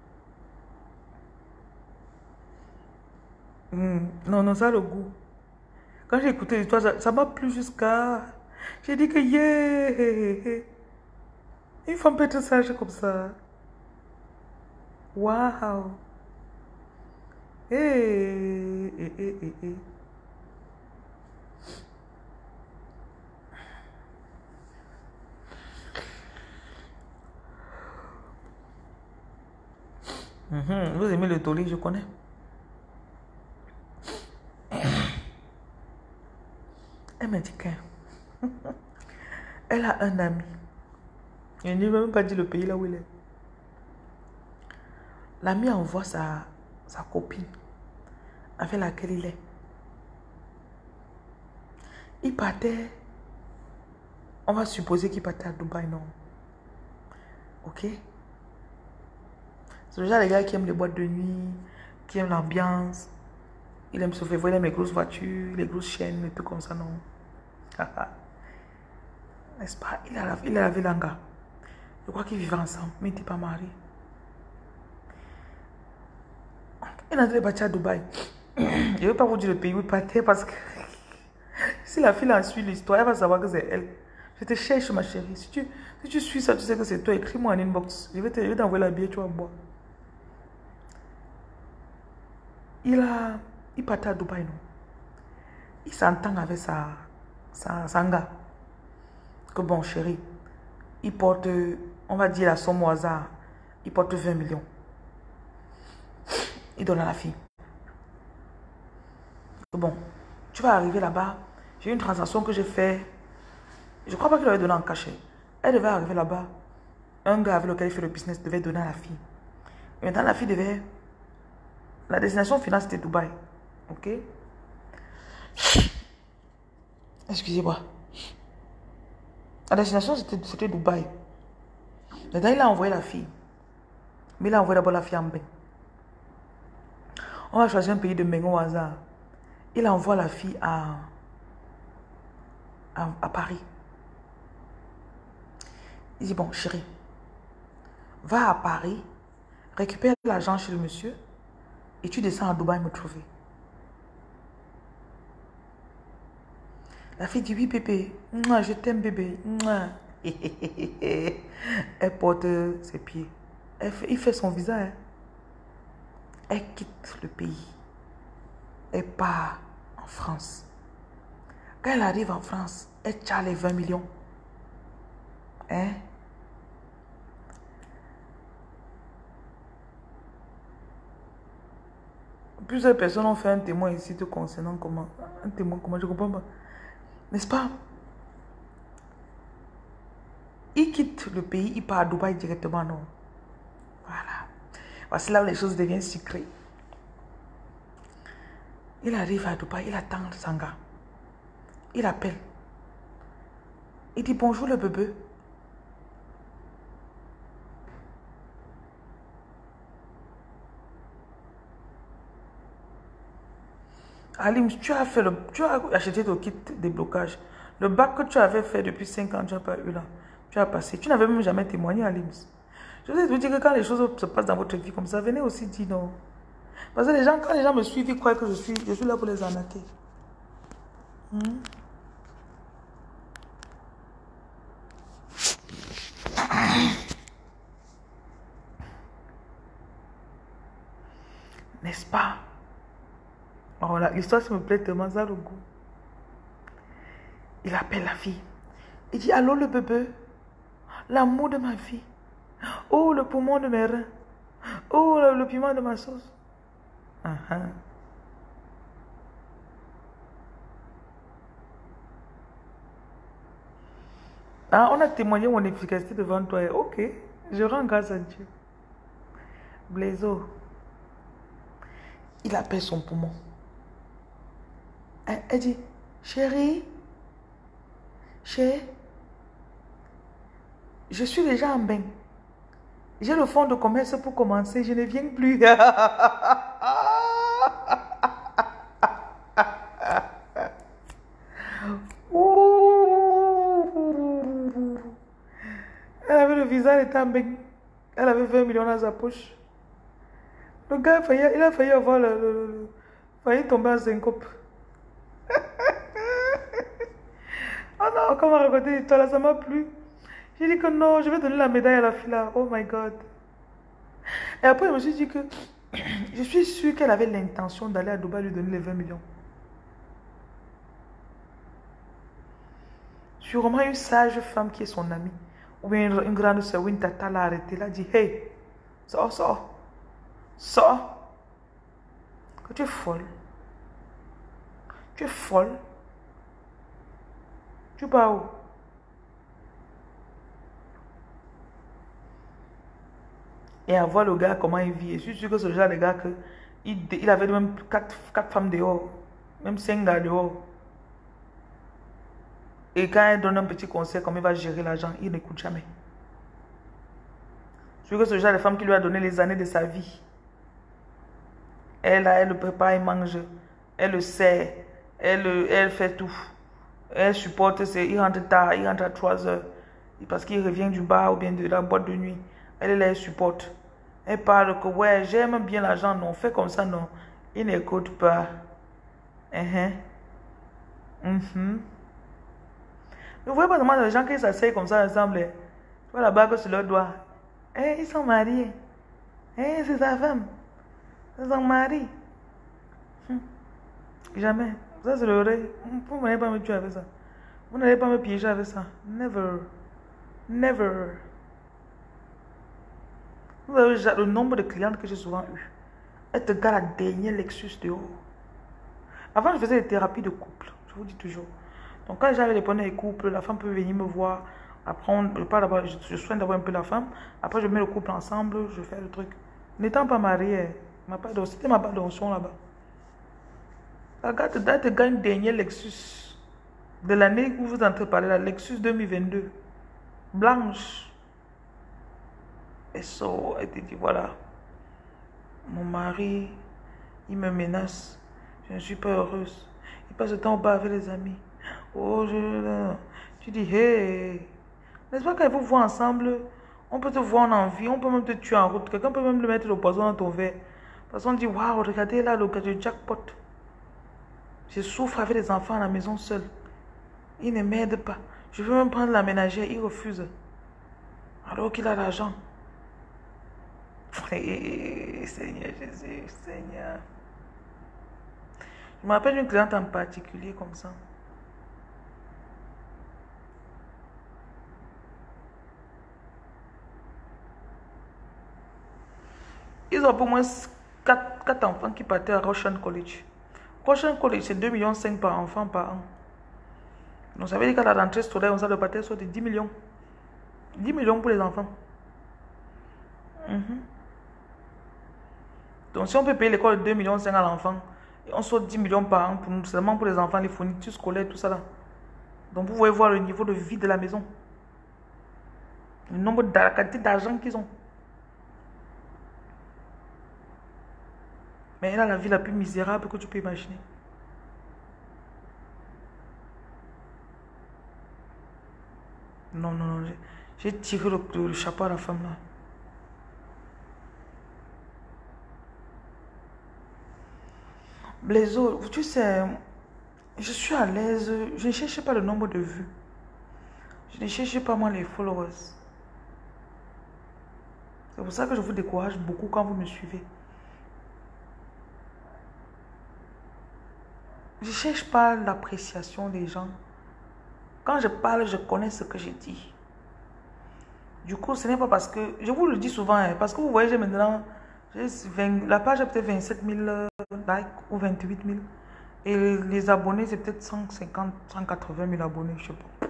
Non, non, ça a le goût. Quand j'ai écouté l'histoire, ça m'a plu jusqu'à... J'ai dit que une femme peut être sage comme ça. Waouh. Eh. Vous aimez le tollé, je connais. Elle m'a dit qu'elle a un ami Il ne m'a même pas dit le pays là où il est. L'ami envoie sa copine avec laquelle il est. Il partait, on va supposer qu'il partait à Dubaï, non? Ok? C'est le genre de gars qui aime les boîtes de nuit, qui aime l'ambiance. Il aime se faire voir, il aime les grosses voitures, les grosses chaînes, et tout comme ça, non? N'est-ce pas? Il a lavé l'anga. Je crois qu'ils vivaient ensemble, mais ils n'étaient pas mariés. Il est parti à Dubaï. Je ne vais pas vous dire le pays où il partait parce que si la fille a suivi l'histoire, elle va savoir que c'est elle. Je te cherche, ma chérie. Si tu suis ça, tu sais que c'est toi. Écris-moi en inbox. Je vais t'envoyer la billet, tu vas boire. Il partait à Dubaï, non? Il s'entend avec sa gars. Que bon, chérie, il porte, on va dire la somme au hasard, il porte 20 millions. Il donne à la fille. Bon, tu vas arriver là-bas. J'ai une transaction que j'ai fait. Je ne crois pas qu'il avait donné en cachet. Elle devait arriver là-bas. Un gars avec lequel il fait le business devait donner à la fille. Et maintenant, la fille devait... La destination finale, c'était Dubaï. Ok? Excusez-moi. La destination, c'était Dubaï. Maintenant, il a envoyé la fille. Mais il a envoyé d'abord la fille en bain. On va choisir un pays de Mengo au hasard. Il envoie la fille à Paris. Il dit, bon, chérie, va à Paris, récupère l'argent chez le monsieur et tu descends à Dubaï me trouver. La fille dit, oui, bébé, mouah, je t'aime, bébé. Mouah. Elle porte ses pieds. Il fait son visa. Hein. Elle quitte le pays. Elle part en France. Quand elle arrive en France, elle tient les 20 millions. Hein? Plusieurs personnes ont fait un témoin ici te concernant comment. Un témoin, comment je comprends pas. N'est-ce pas? Il quitte le pays, il part à Dubaï directement, non? Voilà. Voici là où les choses deviennent secrètes. Il arrive à Dubaï, il attend son gars. Il appelle. Il dit bonjour le bébé. Alim, tu as acheté ton kit de blocage. Le bac que tu avais fait depuis 5 ans, tu n'as pas eu là. Tu as passé. Tu n'avais même jamais témoigné à l'IMS. Je voulais vous dire que quand les choses se passent dans votre vie comme ça, venez aussi dire non. Parce que quand les gens me suivent, ils croient que je suis là pour les arnaquer. N'est-ce pas? Oh, l'histoire, ça me plaît tellement, ça a le goût. Il appelle la fille. Il dit, allô le bébé, l'amour de ma vie. Oh, le poumon de mes reins. Oh, le piment de ma sauce. Ah, on a témoigné mon efficacité devant toi. Ok, je rends grâce à Dieu. Blaiseau, il appelle son poumon. Elle dit, chérie, je suis déjà en bain. J'ai le fonds de commerce pour commencer, je ne viens plus. Elle avait le visage, elle était en bain. Elle avait 20 millions dans sa poche. Le gars, il a failli avoir failli tomber en syncope. Oh non, comment raconter l'histoire là, ça m'a plu. J'ai dit que non, je vais donner la médaille à la fille là. Oh my God. Et après, je me suis dit que je suis sûre qu'elle avait l'intention d'aller à Dubaï lui donner les 20 millions. Sûrement une sage femme qui est son amie, ou bien une grande soeur, ou une tata l'a arrêté, l'a dit, hey, sors. Que tu es folle. Tu es folle. Tu pars où? et à voir le gars comment il vit. Et je suis sûr que c'est le genre de gars que il avait même quatre femmes dehors, même 5 gars dehors. Et quand elle donne un petit conseil, comment il va gérer l'argent, il n'écoute jamais. Je suis sûr que c'est le genre de femme qui lui a donné les années de sa vie. Elle, elle le prépare, elle mange, elle le sait, elle fait tout. Elle supporte, il rentre tard, il rentre à 3 heures. Parce qu'il revient du bar ou bien de la boîte de nuit. Elle, elle supporte. Elle parle que, ouais, j'aime bien l'argent, non, fais comme ça, non. Il n'écoute pas. Vous voyez pas vraiment les gens qui s'asseyent comme ça ensemble. Tu vois la bague sur leur doigt. Ils sont mariés. C'est sa femme. C'est son mari. Jamais. Ça, c'est le rêve. Vous n'allez pas me tuer avec ça. Vous n'allez pas me piéger avec ça. Never. Never. Vous avez le nombre de clientes que j'ai souvent eu. Elle te garde la dernière Lexus dehors. Avant, je faisais des thérapies de couple. Je vous dis toujours. Donc, quand j'avais les problèmes de couple, la femme peut venir me voir. Après, je soigne d'abord un peu la femme. Après, je mets le couple ensemble. Je fais le truc. N'étant pas mariée, c'était ma part d'onction là-bas. Regarde, elle te gagne une dernière Lexus. De l'année où vous entrez parler, la Lexus 2022. Blanche. Et ça, elle te dit, voilà. Mon mari, il me menace. Je ne suis pas heureuse. Il passe le temps au bar avec les amis. Oh, tu dis, hey. N'est-ce pas quand vous voit ensemble, on peut te voir en envie, on peut même te tuer en route. Quelqu'un peut même le mettre le poison dans ton verre. Parce qu'on dit, waouh, regardez là, le cas de jackpot. Je souffre avec les enfants à la maison seul. Il ne m'aide pas. Je veux même prendre la ménagère, il refuse. Alors qu'il a l'argent. Seigneur Jésus, Seigneur. Je me rappelle une cliente en particulier comme ça. Ils ont pour moi 4 enfants qui partaient à Roshan College. Roshan College, c'est 2,5 millions par enfant par an. Donc ça veut dire qu'à la rentrée scolaire, on s'est partir sur 10 millions. 10 millions pour les enfants. Donc si on peut payer l'école de 2,5 millions à l'enfant, et on sort 10 millions par an pour nous, seulement pour les enfants, les fournitures scolaires, tout ça là. Donc vous pouvez voir le niveau de vie de la maison. Le nombre de la quantité d'argent qu'ils ont. Mais elle a la vie la plus misérable que tu peux imaginer. Non, non, non. J'ai tiré le chapeau à la femme là. Les autres, tu sais, je suis à l'aise. Je ne cherche pas le nombre de vues. Je ne cherche pas moi les followers. C'est pour ça que je vous décourage beaucoup quand vous me suivez. Je ne cherche pas l'appréciation des gens. Quand je parle, je connais ce que je dis. Du coup, ce n'est pas parce que... Je vous le dis souvent, hein, parce que vous voyez, j'ai maintenant... la page a peut-être 27 000 likes ou 28 000. Et les abonnés, c'est peut-être 150, 180 000 abonnés, je ne sais pas.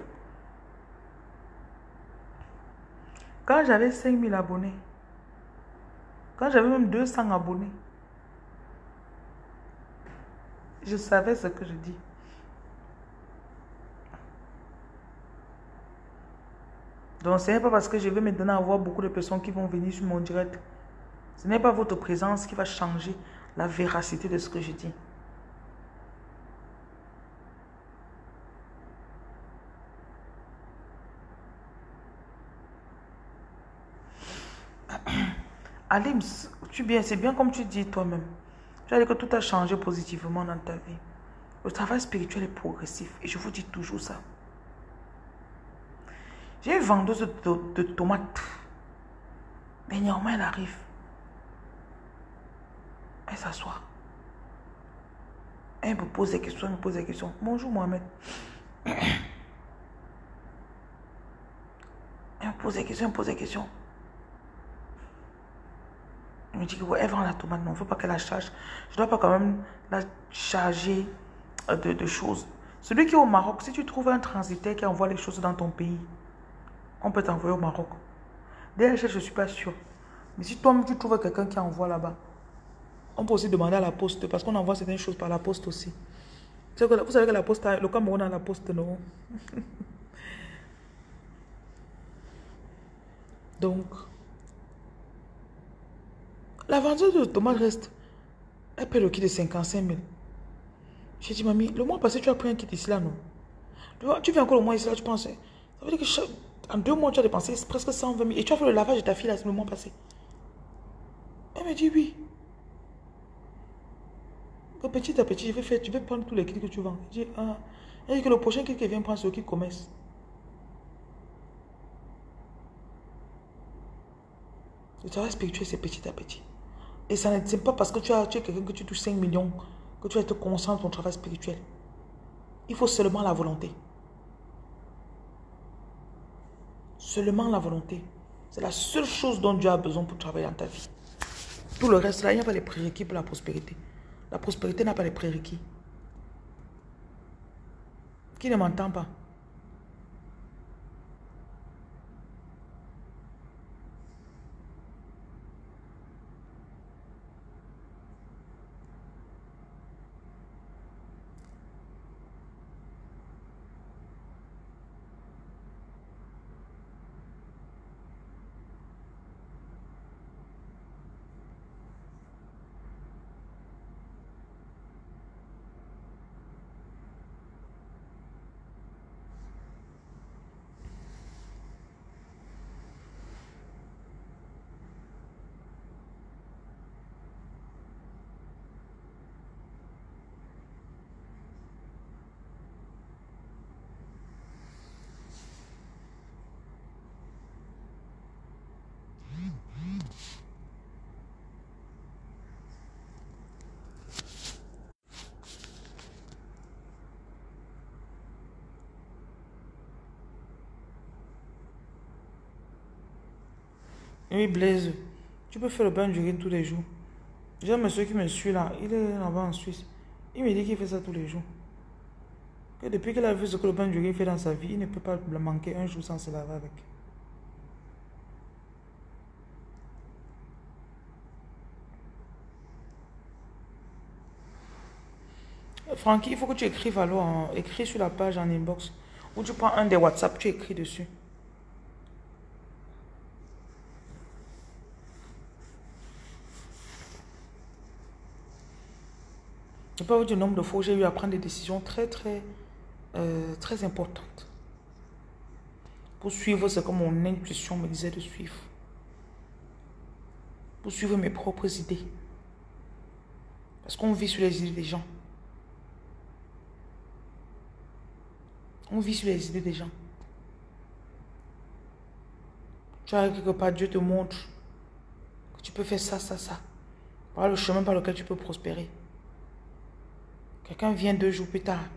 Quand j'avais 5 000 abonnés, quand j'avais même 200 abonnés, je savais ce que je dis. Donc, ce n'est pas parce que je vais maintenant avoir beaucoup de personnes qui vont venir sur mon direct. Ce n'est pas votre présence qui va changer la véracité de ce que je dis. Alim, c'est bien comme tu dis toi-même. Tu as dit que tout a changé positivement dans ta vie. Le travail spirituel est progressif et je vous dis toujours ça. J'ai une vendeuse de tomates. Dernièrement, elle arrive. Elle s'assoit. Elle me pose des questions, Bonjour Mohamed. Elle me pose des questions, Elle me dit que ouais, elle vend la tomate. Non, il ne faut pas qu'elle la charge. Je ne dois pas quand même la charger de choses. Celui qui est au Maroc, si tu trouves un transitaire qui envoie les choses dans ton pays, on peut t'envoyer au Maroc. DHL, je ne suis pas sûre. Mais si toi-même tu trouves quelqu'un qui envoie là-bas, on peut aussi demander à la poste parce qu'on envoie certaines choses par la poste aussi. Vous savez que la poste, le Cameroun a la poste, non? Donc, la vendeuse de tomates reste. Elle paie le kit de 55 000. J'ai dit, mamie, le mois passé, tu as pris un kit ici là, non? Tu viens encore le mois ici là, tu penses. Ça veut dire que en 2 mois, tu as dépensé presque 120 000. Et tu as fait le lavage de ta fille là, le mois passé. Elle me dit oui. Que petit à petit, je vais prendre tous les kits que tu vends. Je dis, ah. Elle dit que le prochain kit qui vient prendre, c'est le kit commerce. Le travail spirituel, c'est petit à petit. Et ça n'est pas parce que tu es quelqu'un que tu touches 5 millions que tu vas te concentrer sur ton travail spirituel. Il faut seulement la volonté. Seulement la volonté. C'est la seule chose dont Dieu a besoin pour travailler dans ta vie. Tout le reste là, il n'y a pas les prérequis pour la prospérité. La prospérité n'a pas les prérequis. Qui ne m'entend pas? Oui, Blaise, tu peux faire le bain d'urine tous les jours. J'ai un monsieur qui me suit là, il est là-bas en Suisse. Il me dit qu'il fait ça tous les jours. Que depuis qu'il a vu ce que le bain d'urine fait dans sa vie, il ne peut pas le manquer un jour sans se laver avec. Francky, il faut que tu écrives alors, écris sur la page en inbox. Ou tu prends un des WhatsApp, tu écris dessus. Je ne peux pas vous dire le nombre de fois où j'ai eu à prendre des décisions très importantes. Pour suivre ce que mon intuition me disait de suivre. Pour suivre mes propres idées. Parce qu'on vit sur les idées des gens. On vit sur les idées des gens. Tu arrives quelque part, Dieu te montre que tu peux faire ça, ça, ça. Voilà le chemin par lequel tu peux prospérer. Quelqu'un vient 2 jours plus tard.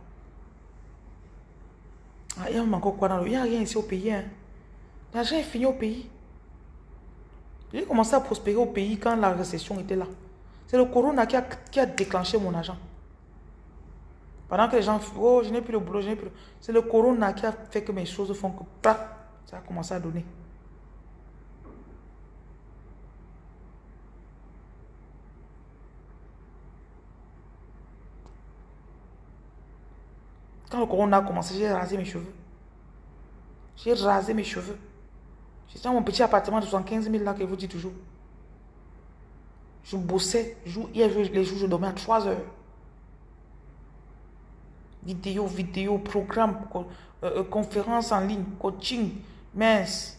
Ah, il y a encore quoi dans le... Il n'y a rien ici au pays. Hein. L'argent est fini au pays. J'ai commencé à prospérer au pays quand la récession était là. C'est le corona qui a déclenché mon argent. Pendant que les gens... Oh, je n'ai plus le boulot, je n'ai plus le... C'est le corona qui a fait que mes choses font que... Ça a commencé à donner. Quand le corona a commencé, j'ai rasé mes cheveux. J'ai rasé mes cheveux. J'étais dans mon petit appartement de 75 000 là que je vous dis toujours. Je bossais. Les jours, je dormais à 3 heures. Vidéo, programme, conférence en ligne, coaching, mince.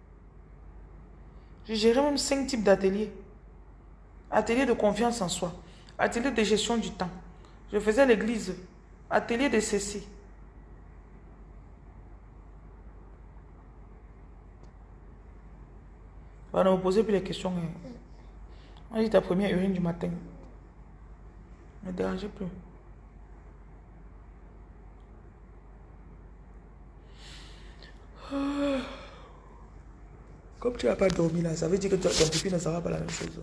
Je gérais même 5 types d'ateliers. Atelier de confiance en soi. Atelier de gestion du temps. Je faisais l'église. Atelier de ceci. On ne me posez plus les questions. On dit ta première urine du matin. Ne me dérangez plus. Comme tu n'as pas dormi là, ça veut dire que ton pipi ne sera pas la même chose.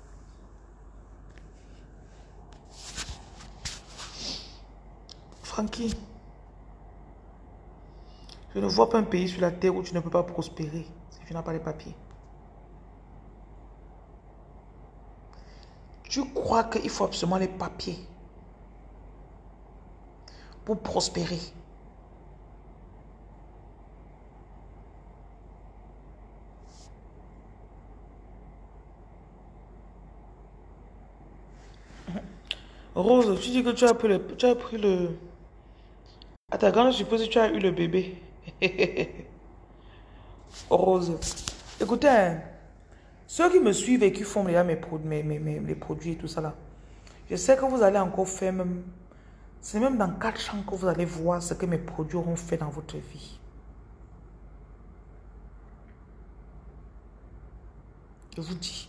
Francky, je ne vois pas un pays sur la terre où tu ne peux pas prospérer si tu n'as pas les papiers. Tu crois qu'il faut absolument les papiers pour prospérer. Rose, tu dis que tu as pris le... À ta grande, je suppose que tu as eu le bébé. Rose. Écoutez, hein, ceux qui me suivent et qui font les produits et tout ça là, je sais que vous allez encore faire même... C'est même dans 4 ans que vous allez voir ce que mes produits auront fait dans votre vie. Je vous dis.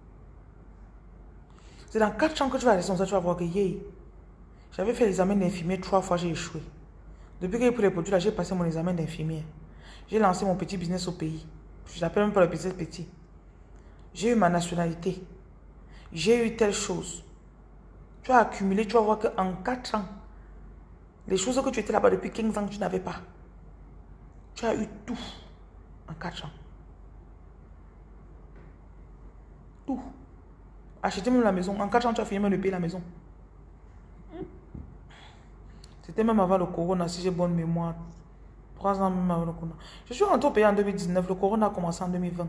C'est dans 4 ans que tu vas rester comme ça, tu vas voir que yeah, j'avais fait l'examen d'infirmier 3 fois, j'ai échoué. Depuis que j'ai pris les produits là, j'ai passé mon examen d'infirmier. J'ai lancé mon petit business au pays. Je l'appelle même pas le business petit. J'ai eu ma nationalité. J'ai eu telle chose. Tu as accumulé, tu vas voir qu'en 4 ans, les choses que tu étais là-bas depuis 15 ans que tu n'avais pas. Tu as eu tout en 4 ans. Tout. Acheter même la maison. En 4 ans, tu as fini même de payer la maison. C'était même avant le corona, si j'ai bonne mémoire. 3 ans même avant le corona. Je suis rentré au pays en 2019. Le corona a commencé en 2020.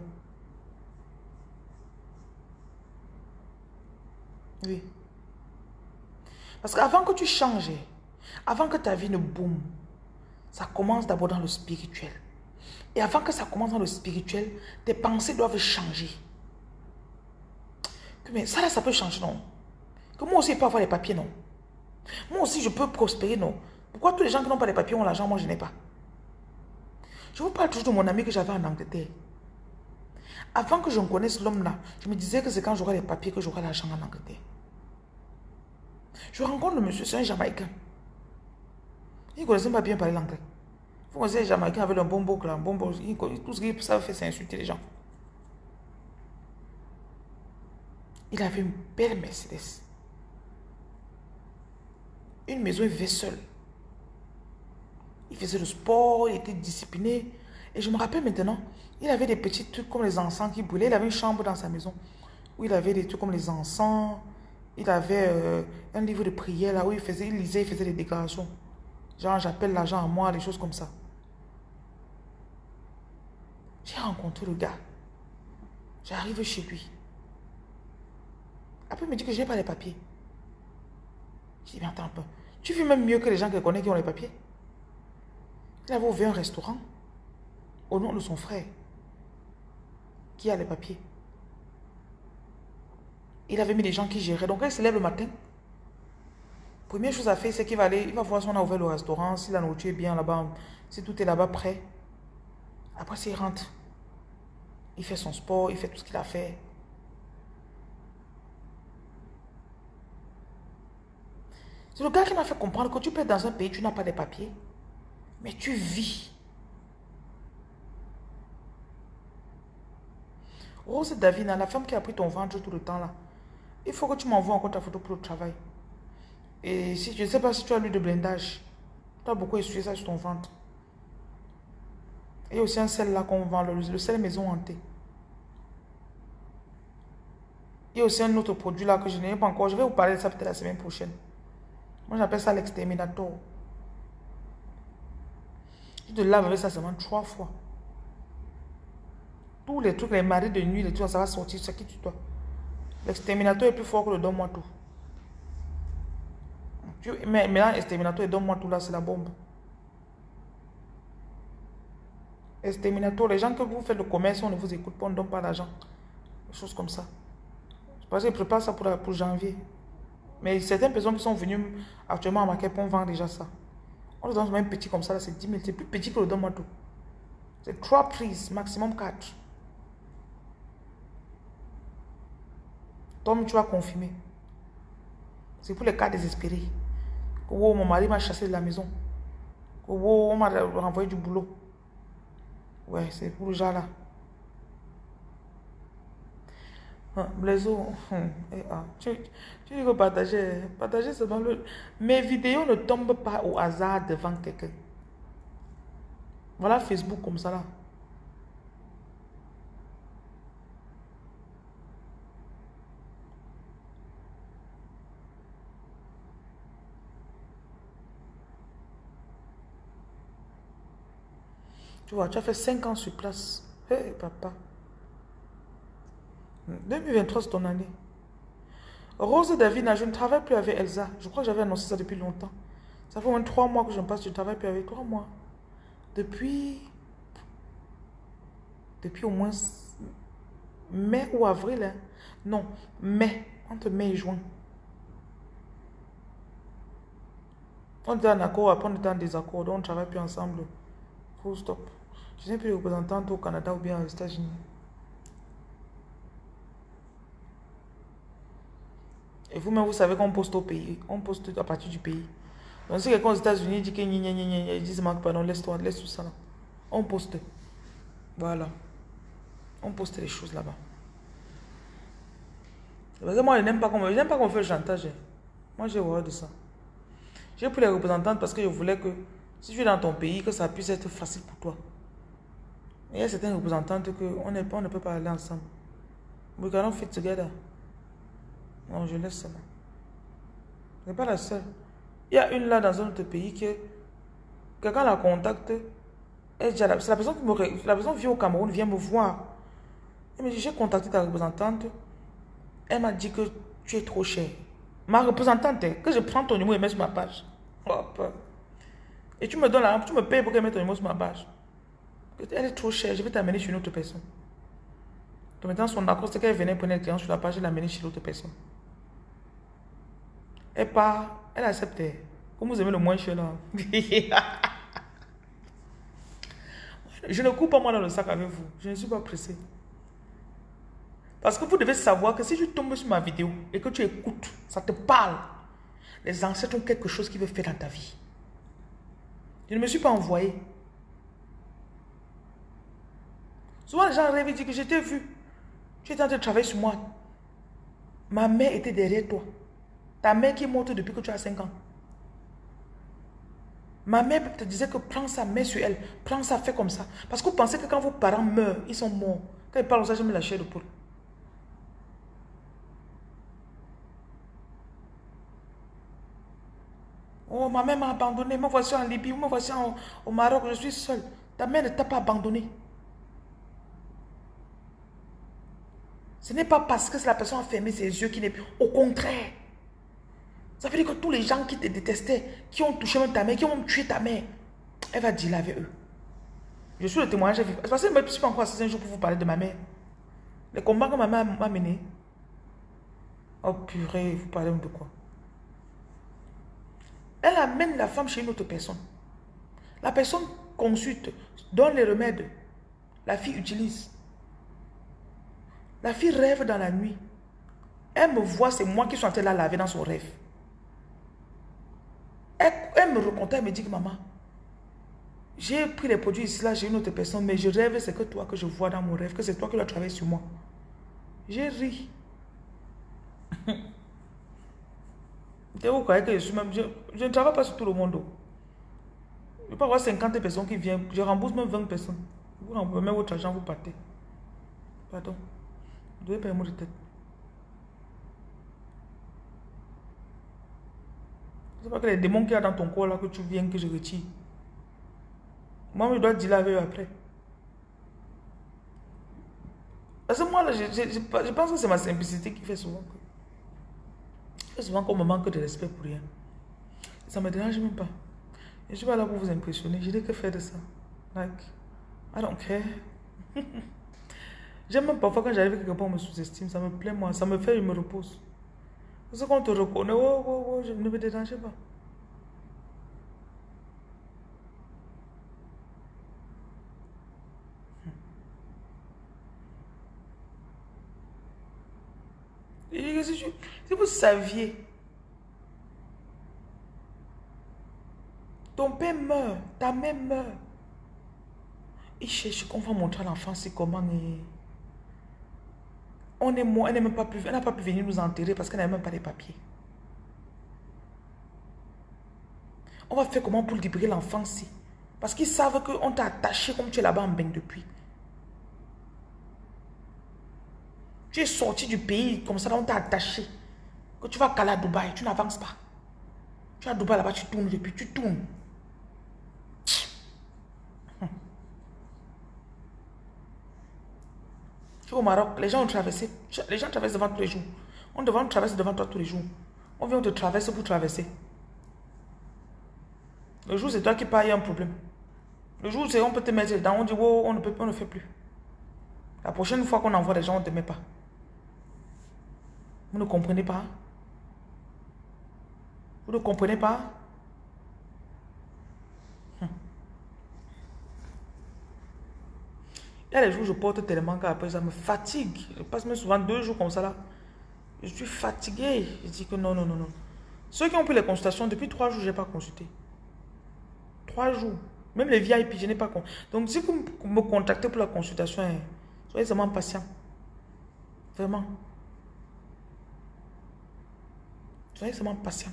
Oui. Parce qu'avant que tu changes, avant que ta vie ne boom, ça commence d'abord dans le spirituel. Et avant que ça commence dans le spirituel, tes pensées doivent changer. Mais ça là, ça peut changer, non? Que moi aussi, je peux avoir les papiers, non? Moi aussi, je peux prospérer, non? Pourquoi tous les gens qui n'ont pas les papiers ont l'argent, moi je n'ai pas? Je vous parle toujours de mon ami que j'avais en Angleterre. Avant que je ne connaisse l'homme là, je me disais que c'est quand j'aurai les papiers que j'aurai l'argent en Angleterre. Je rencontre le monsieur, c'est un Jamaïcain. Il ne connaissait pas bien parler l'anglais. Vous connaissez les Jamaïcains avec un bon bouc là, un bon bouc. Tout ce qu'ils savent faire, c'est insulter les gens. Il avait une belle Mercedes. Une maison, il vivait seul. Il faisait le sport, il était discipliné. Et je me rappelle maintenant, il avait des petits trucs comme les encens qui brûlaient. Il avait une chambre dans sa maison où il avait des trucs comme les encens. Il avait un livre de prière là où il lisait, il faisait des déclarations. Genre, j'appelle l'argent à moi, des choses comme ça. J'ai rencontré le gars. J'arrive chez lui. Après, il me dit que je n'ai pas les papiers. Je dis, mais attends un peu. Tu vis même mieux que les gens qu'il connaît qui ont les papiers. Il avait ouvert un restaurant au nom de son frère qui a les papiers. Il avait mis des gens qui géraient. Donc, quand il se lève le matin, première chose à faire, c'est qu'il va aller, il va voir si on a ouvert le restaurant, si la nourriture est bien là-bas, si tout est là-bas prêt. Après, s'il rentre, il fait son sport, il fait tout ce qu'il a fait. C'est le gars qui m'a fait comprendre que tu peux être dans un pays, tu n'as pas de papiers, mais tu vis. Rose Davina, la femme qui a pris ton ventre tout le temps là, il faut que tu m'envoies encore ta photo pour le travail. Et si je ne sais pas si tu as l'huile de blindage, tu as beaucoup essuyé ça sur ton ventre. Et il y a aussi un sel là qu'on vend, le sel maison hantée. Il y a aussi un autre produit là que je n'ai pas encore. Je vais vous parler de ça peut-être la semaine prochaine. Moi j'appelle ça l'exterminator. Tu te laves avec ça seulement 3 fois. Tous les trucs, les maris de nuit, les trucs, ça va sortir, ça quitte toi. L'exterminator est plus fort que le donne-moi tout. Mais maintenant, l'exterminator et donne-moi tout là, c'est la bombe. Exterminator, les gens que vous faites le commerce, on ne vous écoute pas, on ne donne pas d'argent. Des choses comme ça. Parce que je prépare ça pour janvier. Mais certaines personnes qui sont venues actuellement à ma quête, on vend déjà ça. On le donne même petit comme ça, c'est 10 000. C'est plus petit que le donne-moi tout. C'est 3 prises, maximum 4. Tom, tu vas confirmer. C'est pour les cas désespérés. Oh, mon mari m'a chassé de la maison. Oh, on m'a renvoyé du boulot. Ouais, c'est pour le genre là. Blaiseau, tu dis que partager seulement le... Mes vidéos ne tombent pas au hasard devant quelqu'un. Voilà Facebook comme ça là. Tu vois, tu as fait 5 ans sur place. Hé, hey, papa. 2023, c'est ton année. Rose Davina, je ne travaille plus avec Elsa. Je crois que j'avais annoncé ça depuis longtemps. Ça fait au moins 3 mois que je passe, je ne travaille plus avec 3 mois. Depuis au moins mai ou avril. Hein. Non, mai. Entre mai et juin. On était en accord, après on était en désaccord. Donc on ne travaille plus ensemble. Full stop. Je n'ai plus de représentante au Canada ou bien aux États-Unis. Et vous-même, vous savez qu'on poste au pays. On poste à partir du pays. Donc si quelqu'un aux États-Unis dit que ils disent pardon, laisse-toi, laisse tout ça là. On poste. Voilà. On poste les choses là-bas. Parce que moi, je n'aime pas qu'on me fait le chantage. Moi, j'ai horreur de ça. J'ai pris les représentantes parce que je voulais que si tu es dans ton pays, que ça puisse être facile pour toi. Et il y a certaines représentantes qu'on ne peut pas aller ensemble. We cannot fit together. Non, je laisse ça là. Je n'ai pas la seule. Il y a une là dans un autre pays que quelqu'un la contacte. C'est la personne la personne vient au Cameroun, vient me voir. Elle me dit, j'ai contacté ta représentante. Elle m'a dit que tu es trop cher. Ma représentante, que je prends ton numéro et mets sur ma page. Hop. Et tu me donnes l'argent, tu me payes pour qu'elle mette ton numéro sur ma page. Elle est trop chère, je vais t'amener chez une autre personne. Donc maintenant, son accord, c'est qu'elle venait prendre le client sur la page et l'amener chez l'autre personne. Elle part, elle accepte. Comme vous aimez le moins cher là. Je ne coupe pas moi dans le sac avec vous. Je ne suis pas pressé. Parce que vous devez savoir que si tu tombes sur ma vidéo et que tu écoutes, ça te parle. Les ancêtres ont quelque chose qu'ils veulent faire dans ta vie. Je ne me suis pas envoyé. Souvent les gens rêvent et disent que je t'ai vu. Tu étais en train de travailler sur moi. Ma mère était derrière toi. Ta mère qui est morte depuis que tu as 5 ans. Ma mère te disait que prends ça, mets sur elle. Prends ça, fais comme ça. Parce que vous pensez que quand vos parents meurent, ils sont morts. Quand ils parlent comme ça, je me la chair de poule. Oh, ma mère m'a abandonné. Me voici en Libye, me voici au Maroc. Je suis seule. Ta mère ne t'a pas abandonné. Ce n'est pas parce que la personne a fermé ses yeux qu'il n'est plus. Au contraire. Ça veut dire que tous les gens qui te détestaient, qui ont touché même ta mère, qui ont tué ta mère, elle va dealer avec eux. Je suis le témoignage. C'est parce que je ne suis pas encore assis un jour pour vous parler de ma mère. Les combats que ma mère m'a menés. Oh purée, vous parlez de quoi? Elle amène la femme chez une autre personne. La personne consulte, donne les remèdes. La fille utilise. La fille rêve dans la nuit. Elle me voit, c'est moi qui suis en train de la laver dans son rêve. Elle me raconte, elle me dit que maman, j'ai pris les produits ici, là, j'ai une autre personne, mais je rêve, c'est que toi que je vois dans mon rêve, que c'est toi qui dois travailler sur moi. J'ai ri. Vous croyez que je suis même... Je ne travaille pas sur tout le monde. Je peux avoir 50 personnes qui viennent, je rembourse même 20 personnes. Vous remboursez même votre argent, vous partez. Pardon. Vous devez payer mon de tête. C'est pas que les démons qu'il y a dans ton corps là que tu viens que je retire. Moi, je dois dealer avec eux après. Parce que moi, là, je pense que c'est ma simplicité qui fait souvent que... Je fais souvent qu'on me manque de respect pour rien. Ça ne me dérange même pas. Je ne suis pas là pour vous impressionner. Je n'ai que faire de ça. Like, I don't care. J'aime même parfois quand j'arrive quelque part, on me sous-estime. Ça me plaît, moi. Ça me fait, je me repose. Parce que quand on te reconnaît, je ne me dérange pas. Et si vous saviez, ton père meurt, ta mère meurt. Il cherche qu'on va montrer à l'enfant c'est comment on est mort, elle n'a pas pu venir nous enterrer parce qu'elle n'a même pas les papiers. On va faire comment pour libérer l'enfant si? Parce qu'ils savent qu'on t'a attaché comme tu es là-bas en bain depuis. Tu es sorti du pays comme ça, on t'a attaché. Que tu vas caler à Dubaï, tu n'avances pas. Tu es à Dubaï là-bas, tu tournes depuis, tu tournes. Tu es au Maroc, les gens ont traversé. Les gens traversent devant tous les jours. On devant traverser devant toi tous les jours. On vient, on te traverse pour traverser. Le jour, c'est toi qui pars, il y a un problème. Le jour, c'est on peut te mettre dedans, on dit, oh, on ne fait plus. La prochaine fois qu'on envoie des gens, on ne te met pas. Vous ne comprenez pas? Vous ne comprenez pas? Il y a des jours où je porte tellement qu'après ça me fatigue. Je passe même souvent 2 jours comme ça là. Je suis fatigué. Je dis que non, non, non, non. Ceux qui ont pris les consultations, depuis 3 jours, je n'ai pas consulté. 3 jours. Même les VIP, je n'ai pas consulté. Donc si vous me contactez pour la consultation, soyez vraiment patient. Vraiment. Soyez vraiment patient.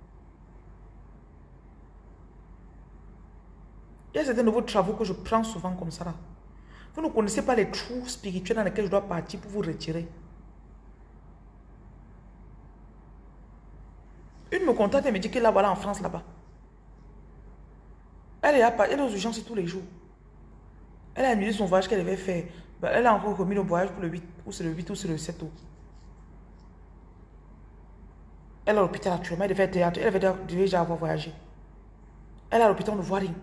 Il y a certains nouveaux travaux que je prends souvent comme ça là. Vous ne connaissez pas les trous spirituels dans lesquels je dois partir pour vous retirer. Une me contacte et me dit qu'elle la voilà en France là-bas. Elle est aux urgences tous les jours. Elle a annulé son voyage qu'elle avait fait. Elle a encore remis le voyage pour le 8, ou c'est le 8 ou c'est le 7 août. Elle est à l'hôpital actuellement, elle devait être théâtre, elle devait déjà avoir voyagé. Elle est à l'hôpital, on ne voit rien.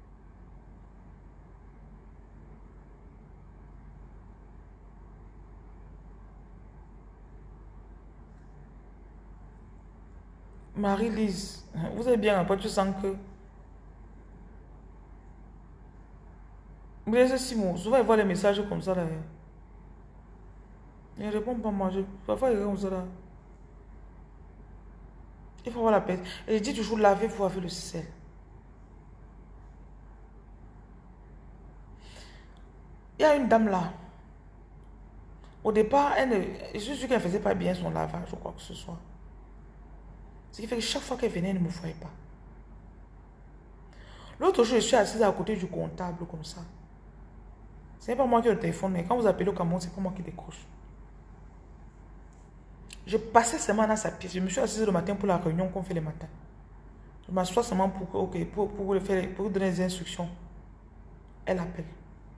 Marie-Lise, vous avez bien après, tu sens que... Mais c'est Simon, souvent il voit les messages comme ça là. Il ne répond pas moi, parfois il répond comme ça là. Il faut avoir la paix. Et je dis toujours lavez-vous avec le sel. Il y a une dame là. Au départ, je suis sûre qu'elle ne faisait pas bien son lavage ou quoi que ce soit. Ce qui fait que chaque fois qu'elle venait, elle ne me voyait pas. L'autre jour, je suis assise à côté du comptable comme ça. Ce n'est pas moi qui ai le téléphone, mais quand vous appelez au Cameroun, c'est pas moi qui décroche. Je passais seulement dans sa pièce. Je me suis assise le matin pour la réunion qu'on fait le matin. Je m'assois seulement pour vous donner des instructions. Elle appelle.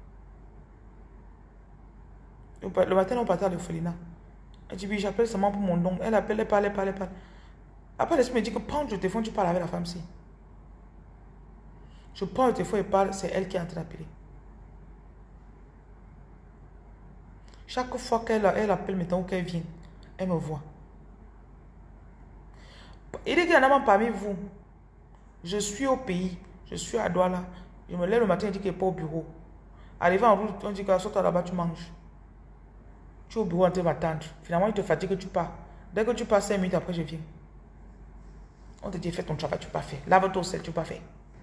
Le matin, on partait à l'orphelinat. Elle dit oui, j'appelle seulement pour mon don. Elle appelle, elle parle, elle parle, elle parle. Après, l'esprit me dit que prends le téléphone, tu parles avec la femme-ci. Je prends le téléphone et parle, c'est elle qui est en train d'appeler. Chaque fois qu'elle appelle maintenant ou qu'elle vient, elle me voit. Il dit qu'il y en a même parmi vous. Je suis au pays, je suis à Douala. Je me lève le matin, il dit qu'il n'est pas au bureau. Arrivé en route, on dit que toi là-bas, tu manges. Tu es au bureau en train de m'attendre. Finalement, il te fatigue que tu pars. Dès que tu pars 5 minutes après, je viens. On te dit, fais ton travail, tu n'as pas fait. Lave-toi au sel, tu n'as pas fait.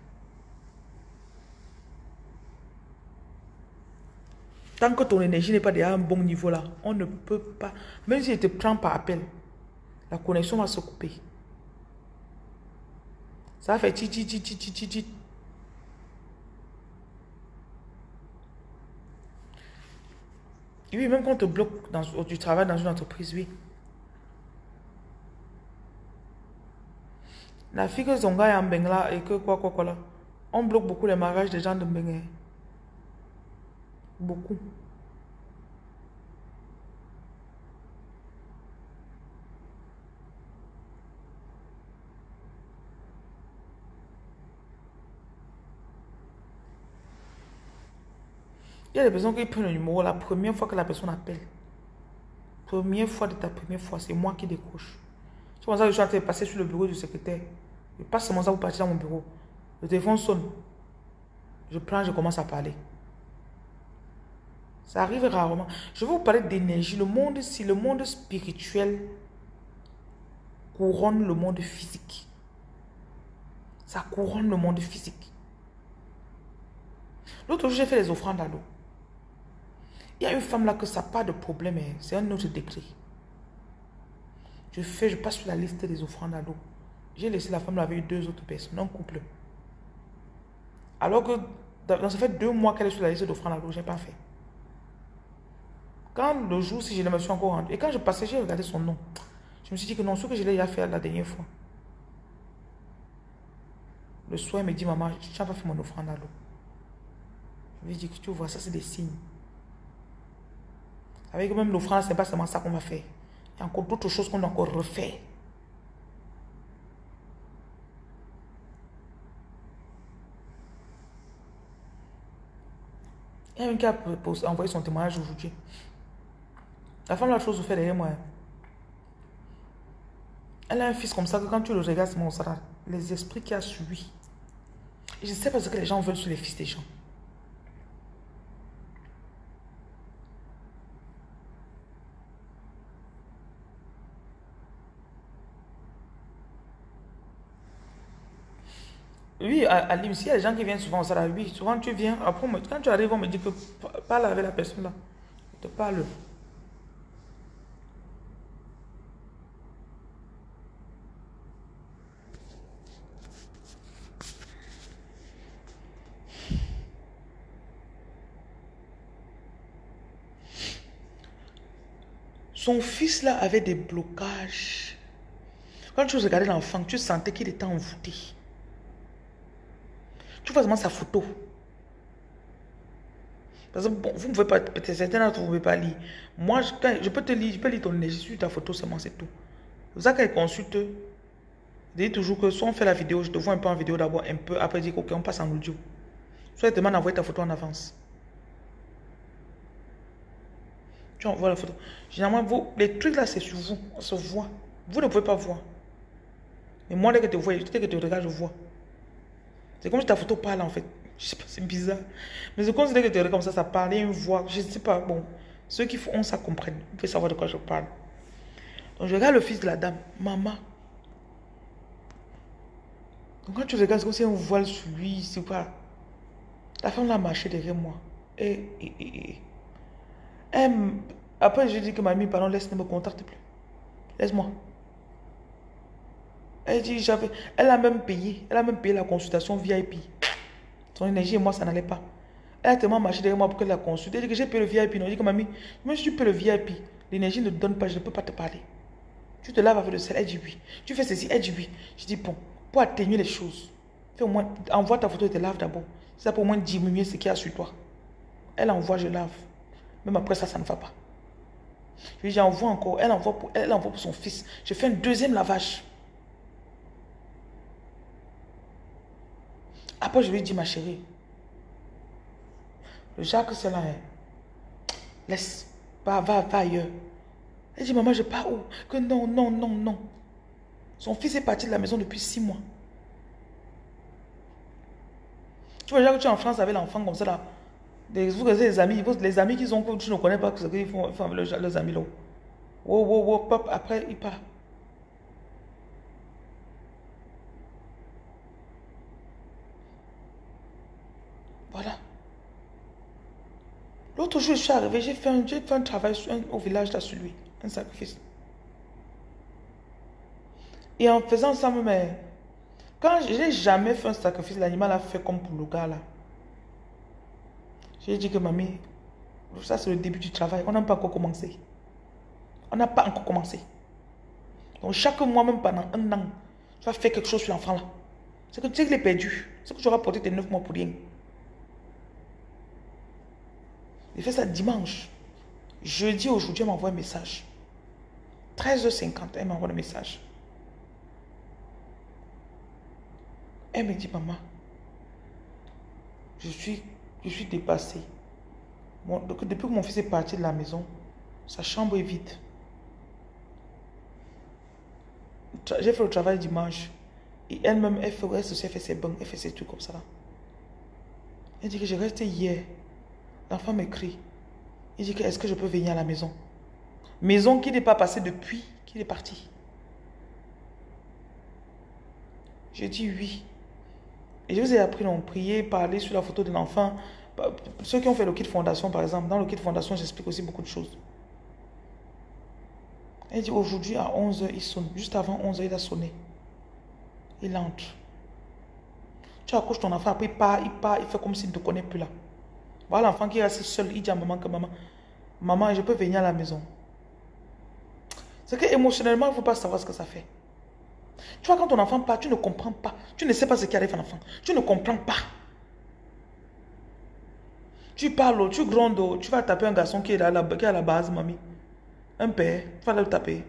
Tant que ton énergie n'est pas déjà à un bon niveau là, on ne peut pas. Même si je te prends par appel, la connexion va se couper. Ça va faire ti ti ti ti ti ti ti. Oui, même quand on te bloque du travail dans une entreprise, oui. La fille que Zonga est en Bengla et que quoi là, on bloque beaucoup les mariages des gens de Bengue. Beaucoup. Il y a des personnes qui prennent le numéro la première fois que la personne appelle. Première fois de ta première fois, c'est moi qui décroche. C'est comme ça que je suis en train de passer sur le bureau du secrétaire. Je passe seulement ça pour partir dans mon bureau. Le téléphone sonne. Je prends, je commence à parler. Ça arrive rarement. Je vais vous parler d'énergie. Le monde spirituel couronne le monde physique. Ça couronne le monde physique. L'autre jour, j'ai fait les offrandes à l'eau. Il y a une femme là que ça n'a pas de problème. C'est un autre degré. Je passe sur la liste des offrandes à l'eau. J'ai laissé la femme là avec 2 autres personnes, un couple. Alors que ça fait 2 mois qu'elle est sur la liste d'offrandes à l'eau, je n'ai pas fait. Quand le jour, si je me suis encore rendu, et quand je passais, j'ai regardé son nom. Je me suis dit que non, ce que je l'ai déjà fait la dernière fois. Le soir, elle me dit, maman, tu n'as pas fait mon offrande à l'eau. Je lui ai dit que tu vois, ça c'est des signes. Avec même l'offrande, ce n'est pas seulement ça qu'on va faire. Il y a encore d'autres choses qu'on doit encore refaire. Il y a une qui a envoyé son témoignage aujourd'hui. La femme, la chose vous fait derrière moi. Elle a un fils comme ça que quand tu le regardes, ça a les esprits qui a suivi. Et je ne sais pas ce que les gens veulent sur les fils des gens. Oui, à Lim, s'il y a des gens qui viennent souvent au Sarah, oui, souvent tu viens, après, quand tu arrives, on me dit que parle avec la personne là. Je te parle. Son fils là avait des blocages. Quand tu regardais l'enfant, tu sentais qu'il était envoûté. Tu vois seulement sa photo. Parce que bon, vous ne pouvez pas, peut-être certains d'entre vous ne pouvez pas lire. Moi, je peux te lire, je peux lire ton énergie sur ta photo seulement, c'est tout. C'est pour ça qu'elle consulte, je dis toujours que soit on fait la vidéo, je te vois un peu en vidéo d'abord, un peu, après dire ok, on passe en audio. Soit elle te demande d'envoyer ta photo en avance. Tu envoies la photo. Généralement, les trucs là, c'est sur vous, on se voit. Vous ne pouvez pas voir. Mais moi, dès que tu vois, dès que tu regardes, je vois. C'est comme si ta photo parle en fait. Je sais pas, c'est bizarre. Mais je considère que tu regardes comme ça parle, il y a une voix. Je ne sais pas, bon. Ceux qui font ça comprennent. Vous pouvez savoir de quoi je parle. Donc je regarde le fils de la dame. Maman. Donc quand tu regardes, c'est comme si on voile sur lui, c'est pas. La femme l'a marché derrière moi. Après, je dis que mamie, pardon, laisse, ne me contacte plus. Laisse-moi. Elle dit, elle a même payé. Elle a même payé la consultation VIP. Son énergie et moi, ça n'allait pas. Elle a tellement marché derrière moi pour qu'elle la consulte. Elle dit que j'ai payé le VIP. Non, je dis que mamie, même si tu payes le VIP, l'énergie ne te donne pas, je ne peux pas te parler. Tu te laves avec le sel, elle dit oui. Tu fais ceci, elle dit oui. Je dis bon, pour atténuer les choses, fais au moins, envoie ta photo et te lave d'abord. Ça peut au moins diminuer ce qu'il y a sur toi. Elle envoie, je lave. Même après ça, ça ne va pas. Je lui dis, envoie encore. Elle envoie pour son fils. Je fais un deuxième lavage. Après, je lui dis, ma chérie, le Jacques, c'est là. Laisse, va ailleurs. Elle dit, maman, je pars où? Que non, non, non, non. Son fils est parti de la maison depuis 6 mois. Tu vois déjà que tu es en France avec l'enfant comme ça là. Vous connaissez les amis qu'ils ont, que tu ne connais pas ce qu'ils font avec leurs amis là. Wow, wow, wow, pop, après il part. Voilà. L'autre jour, je suis arrivé, j'ai fait un travail au village là sur lui. Un sacrifice. Et en faisant ça, mais quand je n'ai jamais fait un sacrifice, l'animal a fait comme pour le gars là. J'ai dit que mamie, ça c'est le début du travail. On n'a pas encore commencé. On n'a pas encore commencé. Donc chaque mois, même pendant 1 an, tu vas faire quelque chose sur l'enfant là. C'est que tu sais qu'il est perdu. C'est que tu auras porté tes 9 mois pour rien. J'ai fait ça dimanche. Jeudi, aujourd'hui, elle m'envoie un message. 13h50, elle m'envoie un message. Elle me dit, maman, je suis dépassée. Depuis que mon fils est parti de la maison, sa chambre est vide. J'ai fait le travail dimanche. Et elle-même, elle fait ses bains, elle fait ses trucs comme ça. Elle dit que j'ai resté hier. L'enfant m'écrit. Il dit que est-ce que je peux venir à la maison? Maison qui n'est pas passée depuis qu'il est parti. J'ai dit oui. Et je vous ai appris à prier, parler sur la photo de l'enfant. Ceux qui ont fait le kit fondation, par exemple, dans le kit fondation, j'explique aussi beaucoup de choses. Elle dit aujourd'hui à 11h, il sonne. Juste avant 11h, il a sonné. Il entre. Tu accouches ton enfant, après il part, il fait comme s'il ne te connaît plus là. Voilà l'enfant qui reste seul, il dit à maman que maman, je peux venir à la maison. C'est que émotionnellement, il ne faut pas savoir ce que ça fait. Tu vois, quand ton enfant part, tu ne comprends pas. Tu ne sais pas ce qui arrive à l'enfant. Tu ne comprends pas. Tu parles, tu grondes, tu vas taper un garçon qui est, qui est à la base, mamie. Un père, tu vas le taper.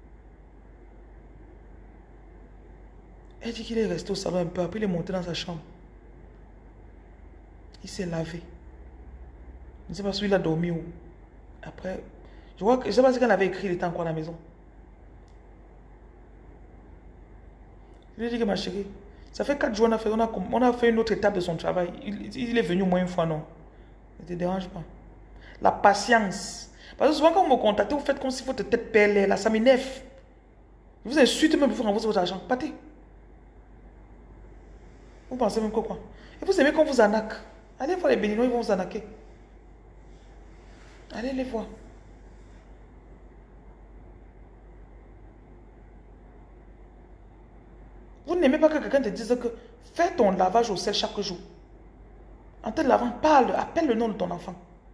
Elle dit qu'il est resté au salon un peu, après il est monté dans sa chambre. Il s'est lavé. Je ne sais pas si il a dormi où. Après, je vois que, je ne sais pas si elle avait écrit, il était encore à la maison. Je lui ai dit que ma chérie, ça fait 4 jours on a fait une autre étape de son travail. Il est venu au moins une fois, non. Ne te dérange pas. La patience. Parce que souvent quand vous me contactez, vous faites comme si votre tête perdait. Là, ça m'énerve. Je vous insulte même pour vous rembourser votre argent. Partez. Vous pensez même quoi? Et vous aimez qu'on vous arnaque. Allez voir les Béninois, ils vont vous arnaquer. Allez les voir. Vous n'aimez pas que quelqu'un te dise que fais ton lavage au sel chaque jour. En te lavant, parle, appelle le nom de ton enfant.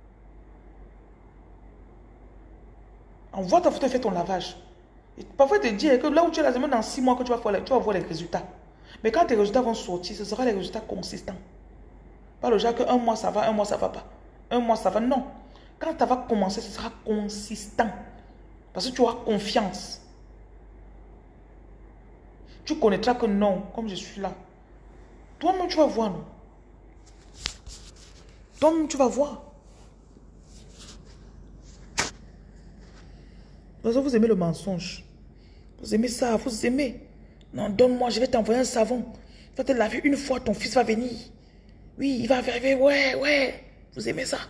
Envoie ta photo et fais ton lavage. Et parfois, il te dit que là où tu es là, dans 6 mois que tu vas voir les résultats. Mais quand tes résultats vont sortir, ce sera les résultats consistants. Pas le genre que un mois ça va, un mois ça va pas. Un mois ça va, non. Quand ça va commencer, ce sera consistant. Parce que tu auras confiance. Tu connaîtras que non, comme je suis là. Toi-même, tu vas voir, non? Toi-même, tu vas voir. Vous aimez le mensonge. Vous aimez ça, vous aimez. Non, donne-moi, je vais t'envoyer un savon. Tu vas te laver une fois, ton fils va venir. Oui, il va arriver, ouais, ouais. Vous aimez ça.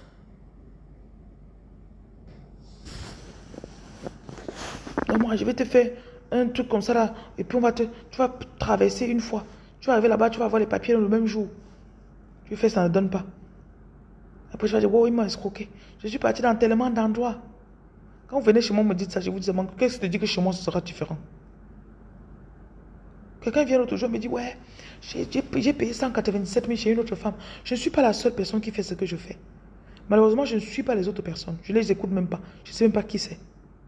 Donne-moi, je vais te faire un truc comme ça là. Et puis tu vas traverser une fois. Tu vas arriver là-bas, tu vas avoir les papiers le même jour. Tu fais, ça ne donne pas. Après, je vais dire, oh, il m'a escroqué. Je suis parti dans tellement d'endroits. Quand vous venez chez moi, me dites ça, je vous dis, qu'est-ce que tu dis que chez moi, ce sera différent? Quelqu'un vient l'autre jour et me dit, ouais, j'ai payé 197 000 chez une autre femme. Je ne suis pas la seule personne qui fait ce que je fais. Malheureusement, je ne suis pas les autres personnes. Je ne les écoute même pas. Je ne sais même pas qui c'est.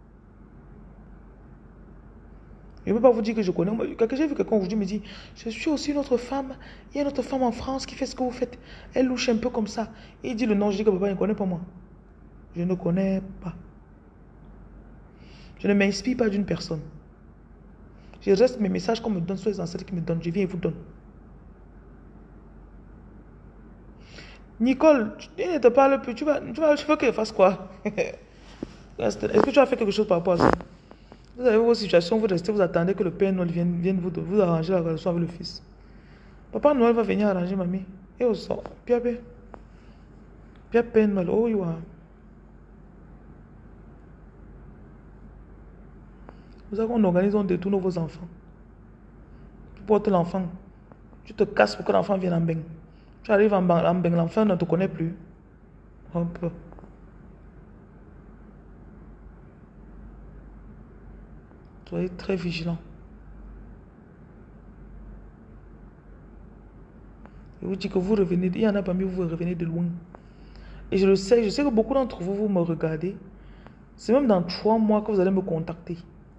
Je ne peux pas vous dire que je connais. J'ai vu quelqu'un aujourd'hui me dit, je suis aussi une autre femme. Il y a une autre femme en France qui fait ce que vous faites. Elle louche un peu comme ça. Et il dit le nom, je dis que papa, il ne connaît pas moi. Je ne connais pas. Je ne m'inspire pas d'une personne. Je reste mes messages qu'on me donne sur les ancêtres qui me donnent. Je viens et vous donne. Nicole, il ne te parle plus. Tu veux qu'elle fasse quoi? Est-ce que tu as fait quelque chose par rapport à ça? Vous avez vos situations, vous restez, vous attendez que le Père Noël vienne vous arranger la relation avec le Fils. Papa Noël va venir arranger mamie. Et au sort. Père Noël, oh you are. Vous savez qu'on organise, on détourne vos enfants. Tu portes l'enfant. Tu te casses pour que l'enfant vienne en bain. Tu arrives en bain, l'enfant ne te connaît plus. Un peu. Soyez très vigilant. Je vous dis que vous revenez, il y en a parmi vous, vous revenez de loin. Et je le sais, je sais que beaucoup d'entre vous, vous me regardez. C'est même dans 3 mois que vous allez me contacter.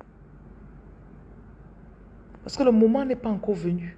Parce que le moment n'est pas encore venu.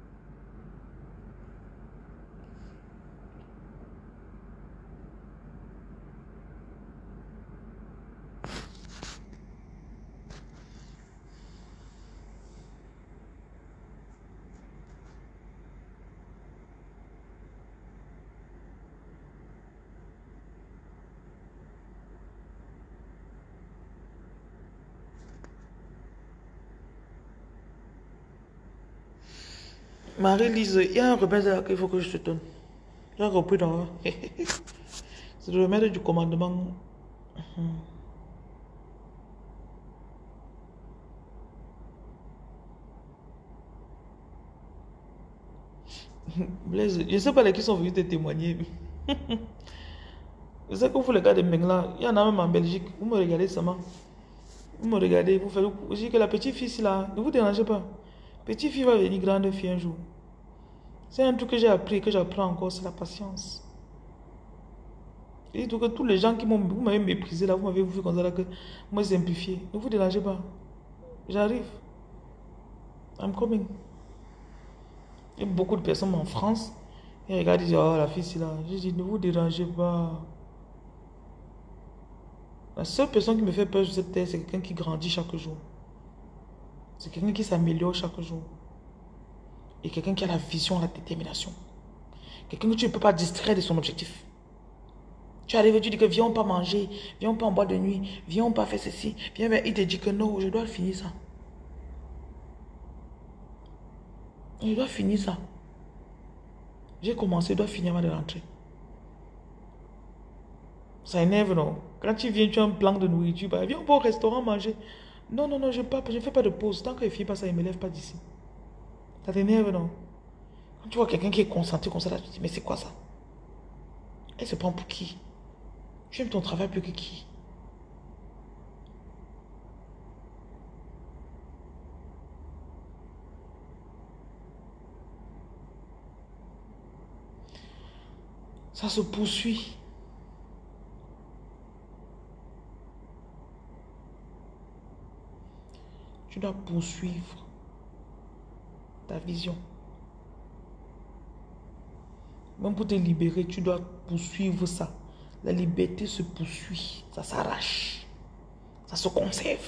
Marie-Lise, il y a un remède là qu'il faut que je te donne. J'ai repris dans... C'est le remède du commandement. Blaise, je ne sais pas les qui sont venus te témoigner. Je sais que vous, les gars de Mengla, il y en a même en Belgique. Vous me regardez seulement. Vous me regardez, vous faites... Je dis que la petite fille là, ne vous dérangez pas. Petite fille va devenir grande fille un jour. C'est un truc que j'ai appris et que j'apprends encore, c'est la patience. Et donc, tous les gens qui vous m'avez méprisé là, vous m'avez vu comme ça là, que moi simplifié. Ne vous dérangez pas. J'arrive. I'm coming. Il y a beaucoup de personnes en France. Il regarde, il dit, oh, la fille, c'est là. Je dis, ne vous dérangez pas. La seule personne qui me fait peur sur cette terre, c'est quelqu'un qui grandit chaque jour. C'est quelqu'un qui s'améliore chaque jour. Et quelqu'un qui a la vision, la détermination. Quelqu'un que tu ne peux pas distraire de son objectif. Tu arrives et tu dis que viens, on pas manger, viens, on pas en boîte de nuit, viens, on pas faire ceci. Viens, mais il te dit que non, je dois finir ça. Je dois finir ça. J'ai commencé, je dois finir avant de rentrer. Ça énerve, non? Quand tu viens, tu as un plan de nourriture, bah, viens, on va au restaurant manger. Non, non, non, je ne fais pas de pause. Tant que je ne finis pas ça, il ne me lève pas d'ici. Ça t'énerve, non? Quand tu vois quelqu'un qui est concentré comme ça, là, tu te dis, mais c'est quoi ça? Elle se prend pour qui? Tu aimes ton travail plus que qui? Ça se poursuit. Tu dois poursuivre ta vision. Même pour te libérer, tu dois poursuivre ça. La liberté se poursuit, ça s'arrache, ça se conserve.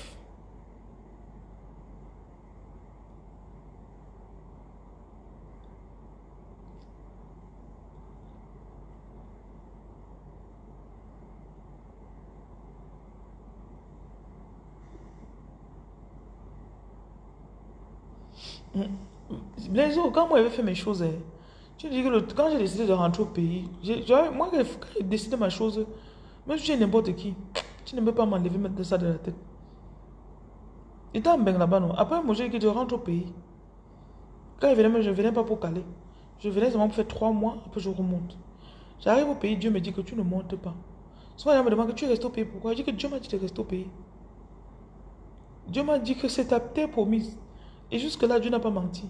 Les autres, quand moi j'avais fait mes choses, tu dis que quand j'ai décidé de rentrer au pays, moi quand j'ai décidé ma chose, même si tu es n'importe qui, tu ne peux pas m'enlever, mettre ça de la tête. Et t'as un bain là-bas, non? Après, moi j'ai dit que je rentre au pays. Quand je venais, je ne venais pas pour caler. Je venais seulement pour faire 3 mois, après je remonte. J'arrive au pays, Dieu me dit que tu ne montes pas. Souvent, il me demande que tu restes au pays. Pourquoi? Je dis que Dieu m'a dit de rester au pays. Dieu m'a dit que c'est ta terre promise. Et jusque-là, Dieu n'a pas menti.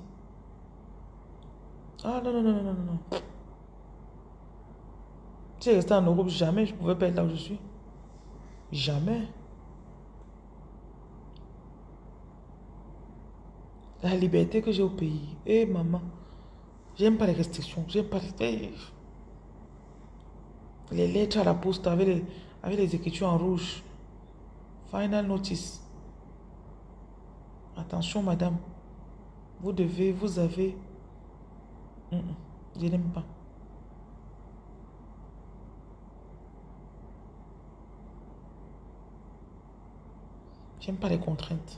Ah non, non, non, non, non, non. Si je restais en Europe, jamais je ne pouvais pas être là où je suis. Jamais. La liberté que j'ai au pays. Eh maman, j'aime pas les restrictions. J'aime pas les lettres à la poste avec les écritures en rouge. Final notice. Attention madame. Vous avez. Je n'aime pas. J'aime pas les contraintes.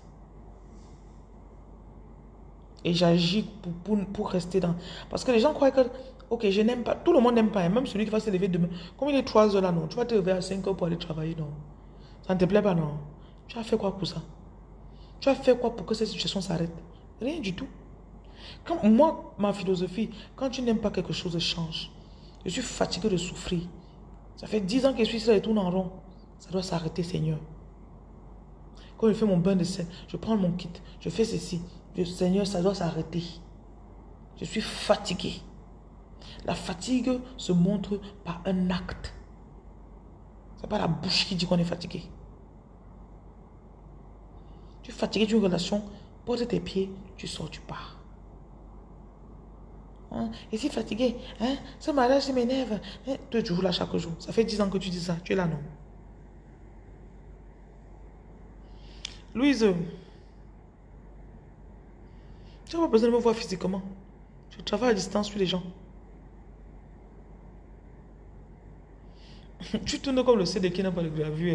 Et j'agis pour rester dans... Parce que les gens croient que, ok, je n'aime pas. Tout le monde n'aime pas. Même celui qui va se lever demain. Comme il est 3 heures là, non. Tu vas te lever à 5 heures pour aller travailler, non. Ça ne te plaît pas, non. Tu as fait quoi pour ça? Tu as fait quoi pour que cette situation s'arrête? Rien du tout. Comme moi, ma philosophie, quand tu n'aimes pas quelque chose, change. Je suis fatigué de souffrir. Ça fait 10 ans que je suis ici et tourne en rond. Ça doit s'arrêter, Seigneur. Quand je fais mon bain de sel, je prends mon kit, je fais ceci. Seigneur, ça doit s'arrêter. Je suis fatigué. La fatigue se montre par un acte. Ce n'est pas la bouche qui dit qu'on est fatigué. Tu es fatigué d'une relation, pose tes pieds, tu sors, tu pars. Hein? Et si fatigué, hein? Ce mariage m'énerve. Hein? Tu es toujours là chaque jour. Ça fait 10 ans que tu dis ça. Tu es là, non? Louise, tu n'as pas besoin de me voir physiquement. Je travaille à distance sur les gens. Tu tournes comme le CD qui n'a pas de gravure.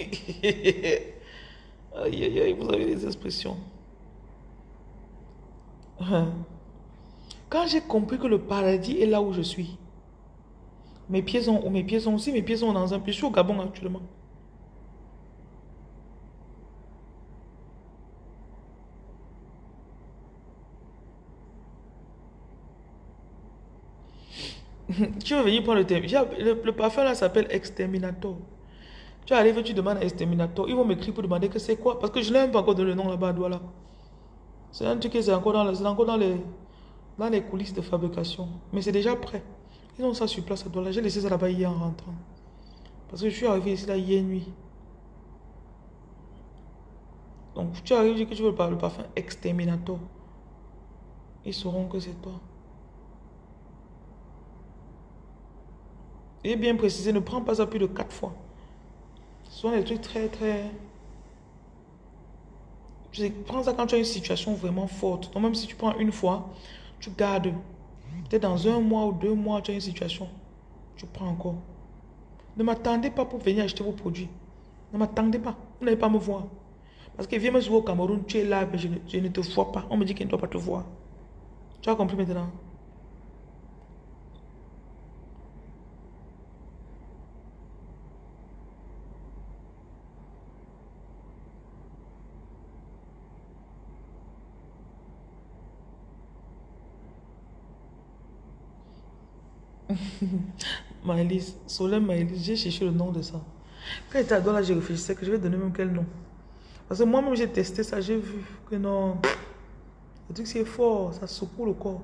Aïe, aïe, aïe, vous avez des expressions. Quand j'ai compris que le paradis est là où je suis, mes pieds sont dans un pays. Je suis au Gabon actuellement. Tu veux venir prendre le thème. Le parfum là s'appelle Exterminator. Tu arrives, tu demandes à Exterminator. Ils vont m'écrire pour demander que c'est quoi. Parce que je n'ai même pas encore donné le nom là-bas, voilà. C'est un truc qui est encore dans les coulisses de fabrication. Mais c'est déjà prêt. Ils ont ça sur place à Douala. J'ai laissé ça là-bas hier en rentrant. Parce que je suis arrivé ici là hier nuit. Donc tu arrives, dis que tu veux le parfum Exterminator. Ils sauront que c'est toi. Et bien précisé, ne prends pas ça plus de 4 fois. Ce sont des trucs très, très... Prends ça quand tu as une situation vraiment forte. Donc même si tu prends une fois, tu gardes. Peut-être dans 1 mois ou 2 mois, tu as une situation. Tu prends encore. Ne m'attendez pas pour venir acheter vos produits. Ne m'attendez pas. Vous n'allez pas me voir. Parce que viens me jouer au Cameroun, tu es là, mais je ne te vois pas. On me dit qu'il ne doit pas te voir. Tu as compris maintenant? Maëlys, Solène Maëlys, j'ai cherché le nom de ça. Quand j'étais à Douala, j'ai réfléchi que je vais donner même quel nom. Parce que moi-même, j'ai testé ça, j'ai vu que non. Le truc, c'est fort, ça secoue le corps.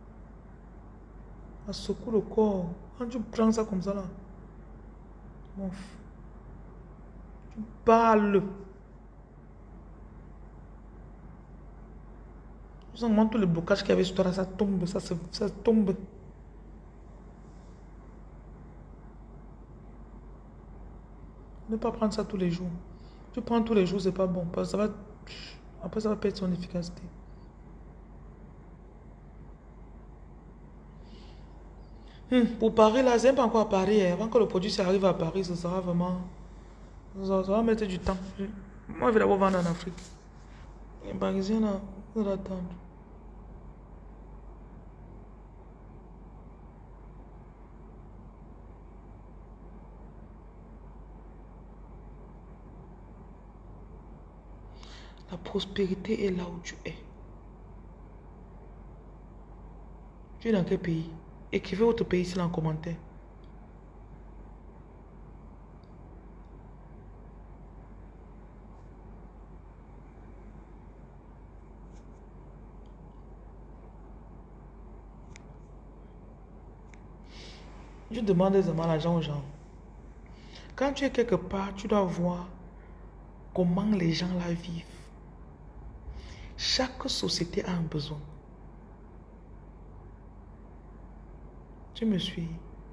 Ça secoue le corps. Quand tu prends ça comme ça, là, bon, tu parles. Tu sens comment tout le blocage qu'il y avait sur toi, là, ça tombe, ça tombe. Ne pas prendre ça tous les jours. Tu prends tous les jours, c'est pas bon. Parce que ça va, après, ça va perdre son efficacité. Pour Paris, là, c'est pas encore à Paris. Avant que le produit arrive à Paris, ça sera vraiment... Ça va mettre du temps. Moi, je vais d'abord vendre en Afrique. Les Parisiens, là, ils vont attendre. La prospérité est là où tu es. Tu es dans quel pays? Écrivez votre pays ici en commentaire. Je demande aisément l'argent aux gens. Quand tu es quelque part, tu dois voir comment les gens la vivent. Chaque société a un besoin. Tu me suis?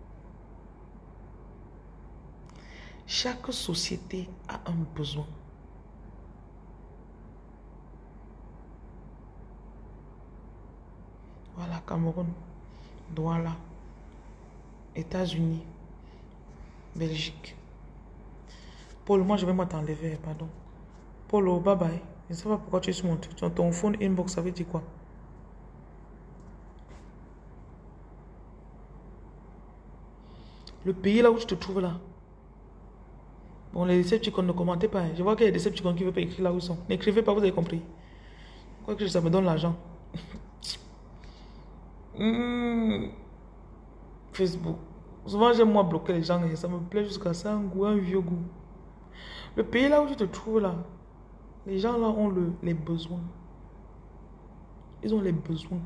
Chaque société a un besoin. Voilà, Cameroun, Douala, États-Unis, Belgique. Paul, moi je vais t'enlever, pardon. Polo, bye bye. Je ne sais pas pourquoi tu es sur ton phone inbox, ça veut dire quoi? Le pays là où tu te trouves là. Bon, les Decepticons ne commentez pas. Je vois qu'il y a des Decepticons qui ne veulent pas écrire là où ils sont. N'écrivez pas, vous avez compris. Quoique ça me donne l'argent. Facebook. Souvent, j'aime moi bloquer les gens et ça me plaît jusqu'à ça, un goût, un vieux goût. Le pays là où tu te trouves là, les gens là ont les besoins. Ils ont les besoins.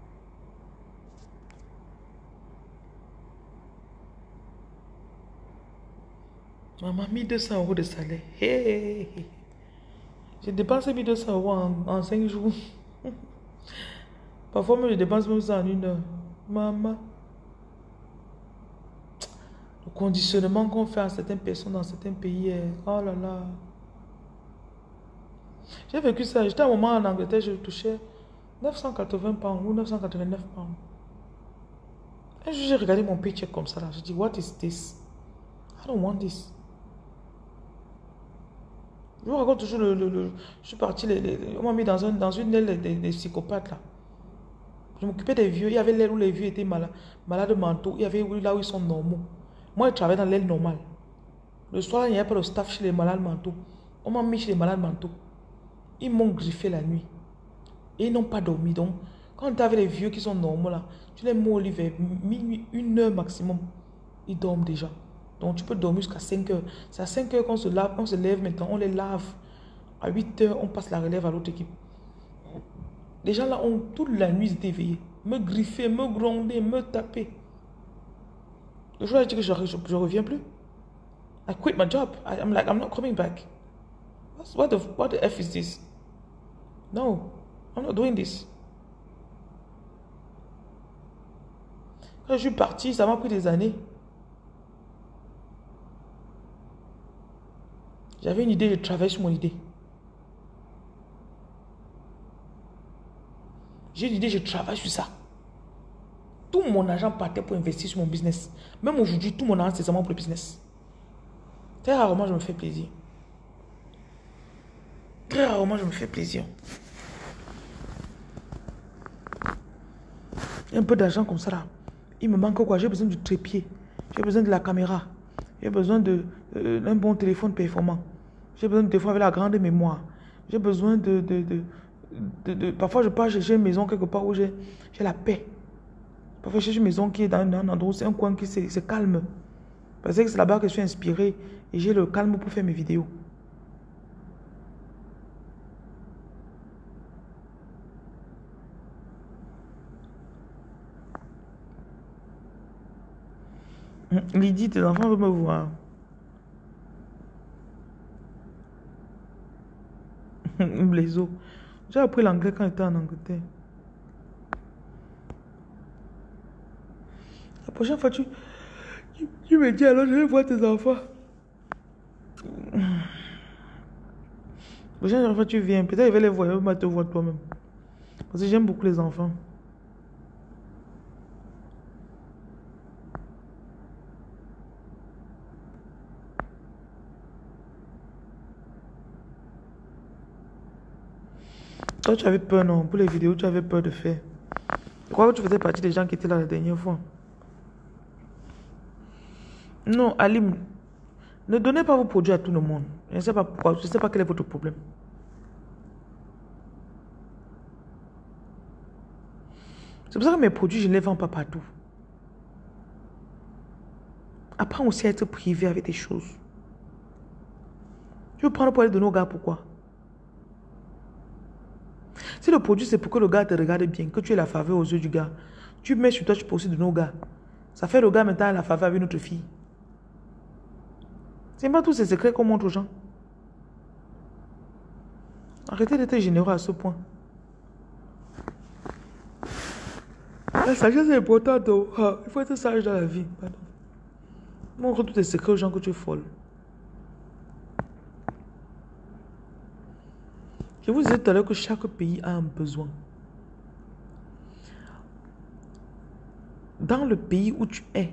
Maman, 1 200 € de salaire. Hey. J'ai dépensé 1 200 € en 5 jours. Parfois, même je dépense même ça en 1 heure. Maman. Le conditionnement qu'on fait à certaines personnes dans certains pays. Oh là là. J'ai vécu ça. J'étais à un moment en Angleterre, je touchais 980 pounds ou 989 pounds. Et j'ai regardé mon paycheck comme ça là. Je dis, what is this? I don't want this. Je vous raconte toujours je suis parti, on m'a mis dans une aile des psychopathes là. Je m'occupais des vieux. Il y avait l'aile où les vieux étaient malades mentaux. Il y avait là où ils sont normaux. Moi, je travaillais dans l'aile normale. Le soir, il n'y avait pas de staff chez les malades mentaux. On m'a mis chez les malades mentaux. Ils m'ont griffé la nuit. Et ils n'ont pas dormi. Donc, quand tu as les vieux qui sont normaux là, tu les mets au lit vers minuit, 1 heure maximum. Ils dorment déjà. Donc, tu peux dormir jusqu'à 5 heures. C'est à 5 heures qu'on se lave, on se lève maintenant, on les lave. À 8 heures, on passe la relève à l'autre équipe. Les gens là ont toute la nuit été éveillés. Me griffer, me gronder, me taper. Le jour où je dis que je reviens plus. I quit my job. I'm like, I'm not coming back. What the F is this? No, I'm not doing this. Quand je suis parti, ça m'a pris des années. J'avais une idée, je travaille sur mon idée. J'ai une idée, je travaille sur ça. Tout mon argent partait pour investir sur mon business. Même aujourd'hui, tout mon argent, c'est seulement pour le business. Très rarement, je me fais plaisir. Très rarement, je me fais plaisir. Un peu d'argent comme ça là. Il me manque quoi? J'ai besoin du trépied. J'ai besoin de la caméra. J'ai besoin d'un bon téléphone performant. J'ai besoin de téléphone avec la grande mémoire. J'ai besoin parfois, je pars chercher une maison quelque part où j'ai la paix. Parfois, je cherche une maison qui est dans un endroit où c'est un coin qui c'est calme. Parce que c'est là-bas que je suis inspiré et j'ai le calme pour faire mes vidéos. Lydie, tes enfants veulent me voir. Blaiseau. J'ai appris l'anglais quand j'étais en Angleterre. La prochaine fois, tu me dis alors, je vais voir tes enfants. La prochaine fois, tu viens. Peut-être je vais les voir, je vais te voir toi-même. Parce que j'aime beaucoup les enfants. Toi, tu avais peur, non? Pour les vidéos, tu avais peur de faire. Je crois que tu faisais partie des gens qui étaient là la dernière fois. Non, Alim, ne donnez pas vos produits à tout le monde. Je ne sais pas pourquoi, je ne sais pas quel est votre problème. C'est pour ça que mes produits, je ne les vends pas partout. Apprends aussi à être privé avec des choses. Tu veux prendre pour aller donner au gars, pourquoi? Si le produit, c'est pour que le gars te regarde bien, que tu aies la faveur aux yeux du gars, tu mets sur toi, tu peux aussi donner au gars. Ça fait le gars maintenant la faveur avec notre fille. C'est pas tous ces secrets qu'on montre aux gens. Arrêtez d'être généreux à ce point. La sagesse est importante. Il faut être sage dans la vie. Pardon. Montre tous tes secrets aux gens que tu es folle. Je vous disais tout à l'heure que chaque pays a un besoin. Dans le pays où tu es,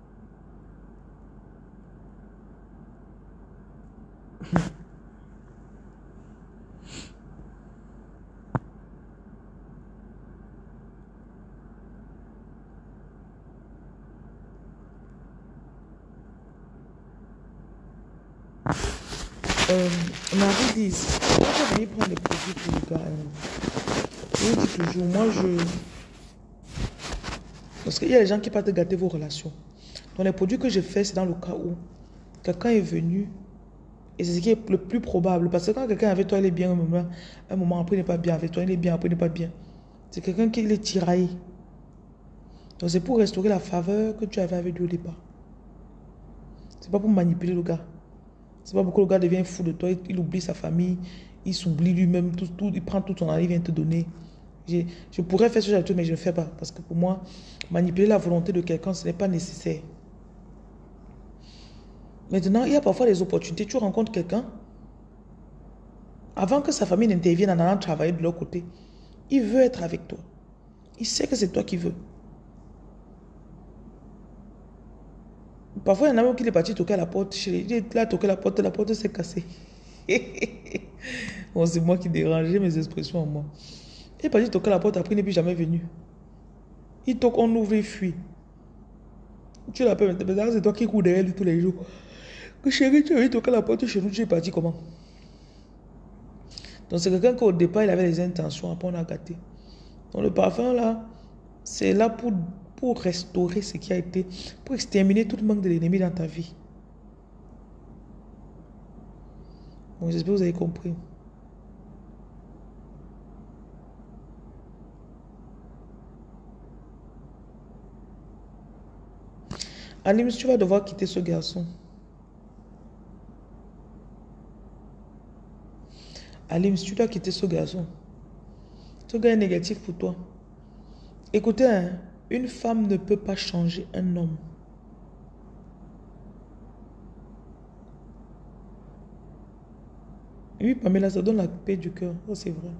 Marie dit, quand tu venir prendre les produits pour le gars, je dis toujours, parce qu'il y a des gens qui partent te gâter vos relations. Donc les produits que je fais, c'est dans le cas où quelqu'un est venu, et c'est ce qui est le plus probable, parce que quand quelqu'un est avec toi, il est bien un moment après, il n'est pas bien avec toi, il est bien après, il n'est pas bien. C'est quelqu'un qui est tiraillé. Donc c'est pour restaurer la faveur que tu avais avec lui au départ. C'est pas pour manipuler le gars. C'est pas pour que le gars devienne fou de toi, il oublie sa famille, il s'oublie lui-même, il prend tout son argent, il vient te donner. Je pourrais faire ce genre de choses, mais je ne fais pas. Parce que pour moi, manipuler la volonté de quelqu'un, ce n'est pas nécessaire. Maintenant, il y a parfois des opportunités. Tu rencontres quelqu'un, avant que sa famille n'intervienne en allant travailler de leur côté, il veut être avec toi. Il sait que c'est toi qui veux. Parfois, il y en a même qui est parti toquer à la porte. Il a toqué la porte s'est cassée. Bon, c'est moi qui dérange, j'ai mes expressions en moi. Il est parti toquer à la porte, après il n'est plus jamais venu. Il toque, on ouvre, il fuit. Tu l'appelles maintenant, c'est toi qui cours derrière lui tous les jours. Que chérie, tu as toqué à la porte chez nous, tu es parti comment? Donc c'est quelqu'un qu'au départ, il avait les intentions, après on a gâté. Donc le parfum là, c'est là pour restaurer ce qui a été, pour exterminer tout le manque de l'ennemi dans ta vie. Bon, j'espère que vous avez compris. Alim, tu vas devoir quitter ce garçon. Alim, tu dois quitter ce garçon. Ce gars est négatif pour toi. Écoutez, hein, une femme ne peut pas changer un homme. Oui, Pamela, ça donne la paix du cœur. Oh, c'est vrai.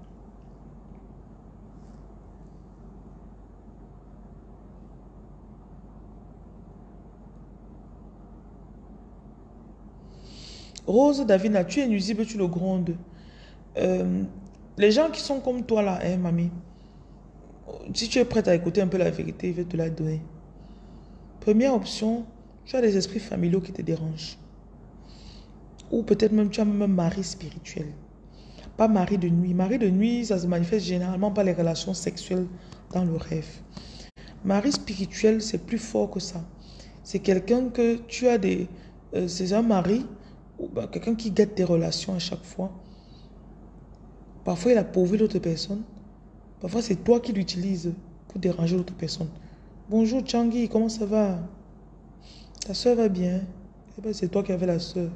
Rose Davina, tu es nuisible, tu le grondes. Euh, les gens qui sont comme toi là, hein, mamie, si tu es prête à écouter un peu la vérité, je vais te la donner. Première option, tu as des esprits familiaux qui te dérangent. Ou peut-être même tu as même un mari spirituel. Pas mari de nuit. Mari de nuit, ça se manifeste généralement par les relations sexuelles dans le rêve. Mari spirituel, c'est plus fort que ça. C'est quelqu'un que tu as des... c'est un mari, ou ben, quelqu'un qui guette tes relations à chaque fois. Parfois, il a pourvu l'autre personne. Parfois, c'est toi qui l'utilises pour déranger l'autre personne. Bonjour Changi, comment ça va? Ta soeur va bien? C'est toi qui avais la soeur.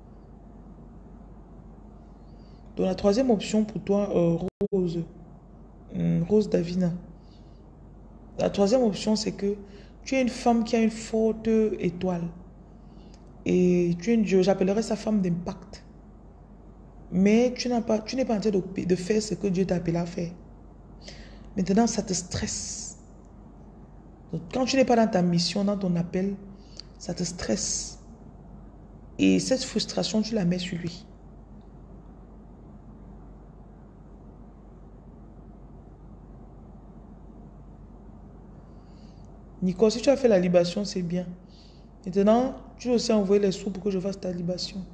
Donc la troisième option pour toi, Rose, Rose Davina. La troisième option, c'est que tu es une femme qui a une forte étoile. Et j'appellerais ça femme d'impact. Mais tu n'es pas en train de faire ce que Dieu t'a appelé à faire. Maintenant, ça te stresse. Donc, quand tu n'es pas dans ta mission, dans ton appel, ça te stresse. Et cette frustration, tu la mets sur lui. Nico, si tu as fait la libation, c'est bien. Maintenant, tu dois aussi envoyer les sous pour que je fasse ta libation.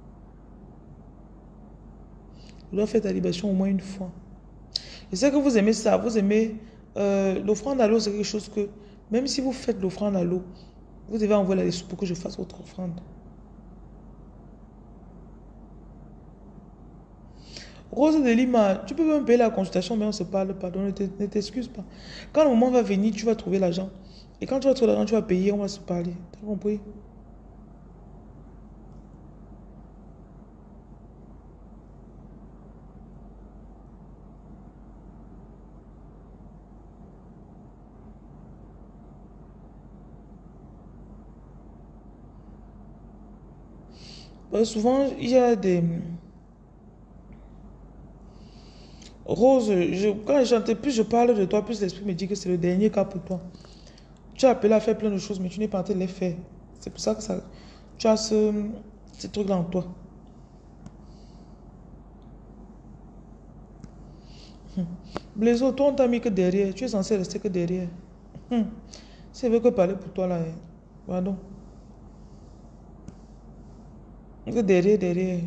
Tu dois faire ta libation au moins une fois. Je sais que vous aimez ça, vous aimez l'offrande à l'eau, c'est quelque chose que, même si vous faites l'offrande à l'eau, vous devez envoyer les sous pour que je fasse votre offrande. Rose de Lima, tu peux même payer la consultation, mais on ne se parle pas, donc ne t'excuse pas. Quand le moment va venir, tu vas trouver l'argent. Et quand tu vas trouver l'argent, tu vas payer, on va se parler. Tu as compris? Souvent, il y a des... Rose, quand j'entends plus je parle de toi, plus l'esprit me dit que c'est le dernier cas pour toi. Tu as appelé à faire plein de choses, mais tu n'es pas en train de les faire. C'est pour ça que tu as ce truc-là en toi. Blaiseau, toi, on t'a mis que derrière. Tu es censé rester que derrière. C'est vrai que parler pour toi là. Pardon. Que derrière, derrière.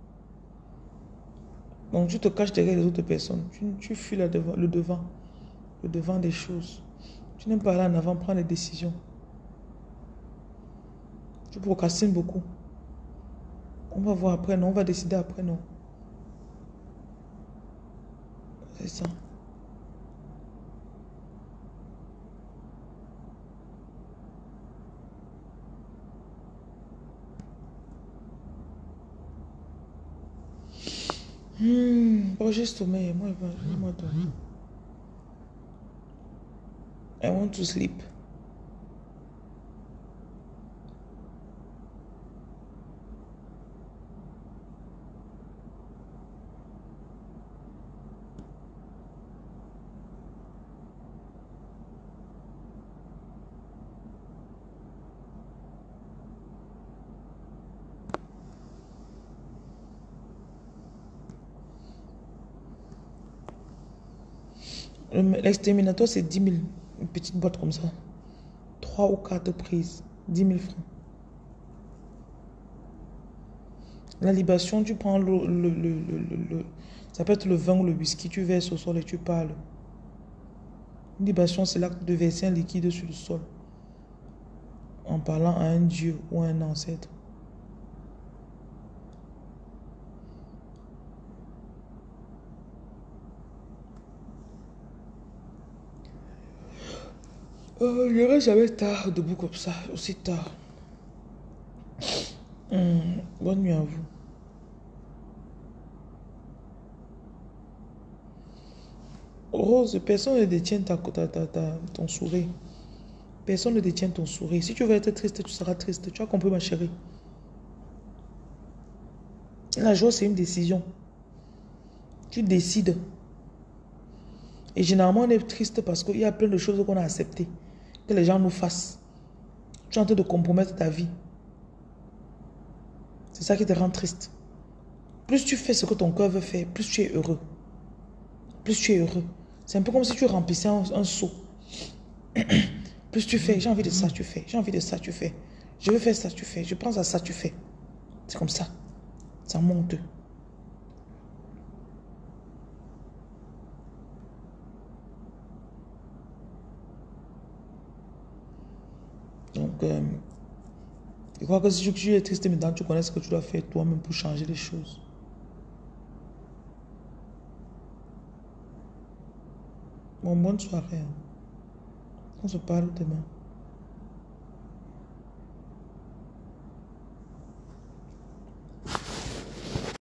Donc tu te caches derrière les autres personnes. Tu fuis le devant. Le devant des choses. Tu n'aimes pas aller en avant, prendre des décisions. Tu procrastines beaucoup. On va voir après, non. On va décider après, non. C'est ça. Bon, j'ai sommeil. Moi, moi, I want to sleep. L'exterminateur, c'est 10 000. Une petite boîte comme ça. 3 ou 4 prises. 10 000 francs. La libation, tu prends ça peut être le vin ou le whisky, tu verses au sol et tu parles. Une libation, c'est l'acte de verser un liquide sur le sol. En parlant à un dieu ou à un ancêtre. Je n'irai jamais tard debout comme ça, aussi tard. Bonne nuit à vous. Rose, personne ne détient ton sourire. Personne ne détient ton sourire. Si tu veux être triste, tu seras triste. Tu as compris, ma chérie? La joie, c'est une décision. Tu décides. Et généralement, on est triste parce qu'il y a plein de choses qu'on a acceptées. Que les gens nous fassent. Tu es en train de compromettre ta vie. C'est ça qui te rend triste. Plus tu fais ce que ton cœur veut faire, plus tu es heureux. Plus tu es heureux. C'est un peu comme si tu remplissais un seau. Plus tu fais, j'ai envie de ça, tu fais. J'ai envie de ça, tu fais. Je veux faire ça, tu fais. Je pense à ça, tu fais. C'est comme ça. Ça monte. Donc, je crois que si tu es triste maintenant, tu connais ce que tu dois faire toi-même pour changer les choses. Bon, bonne soirée. On se parle demain.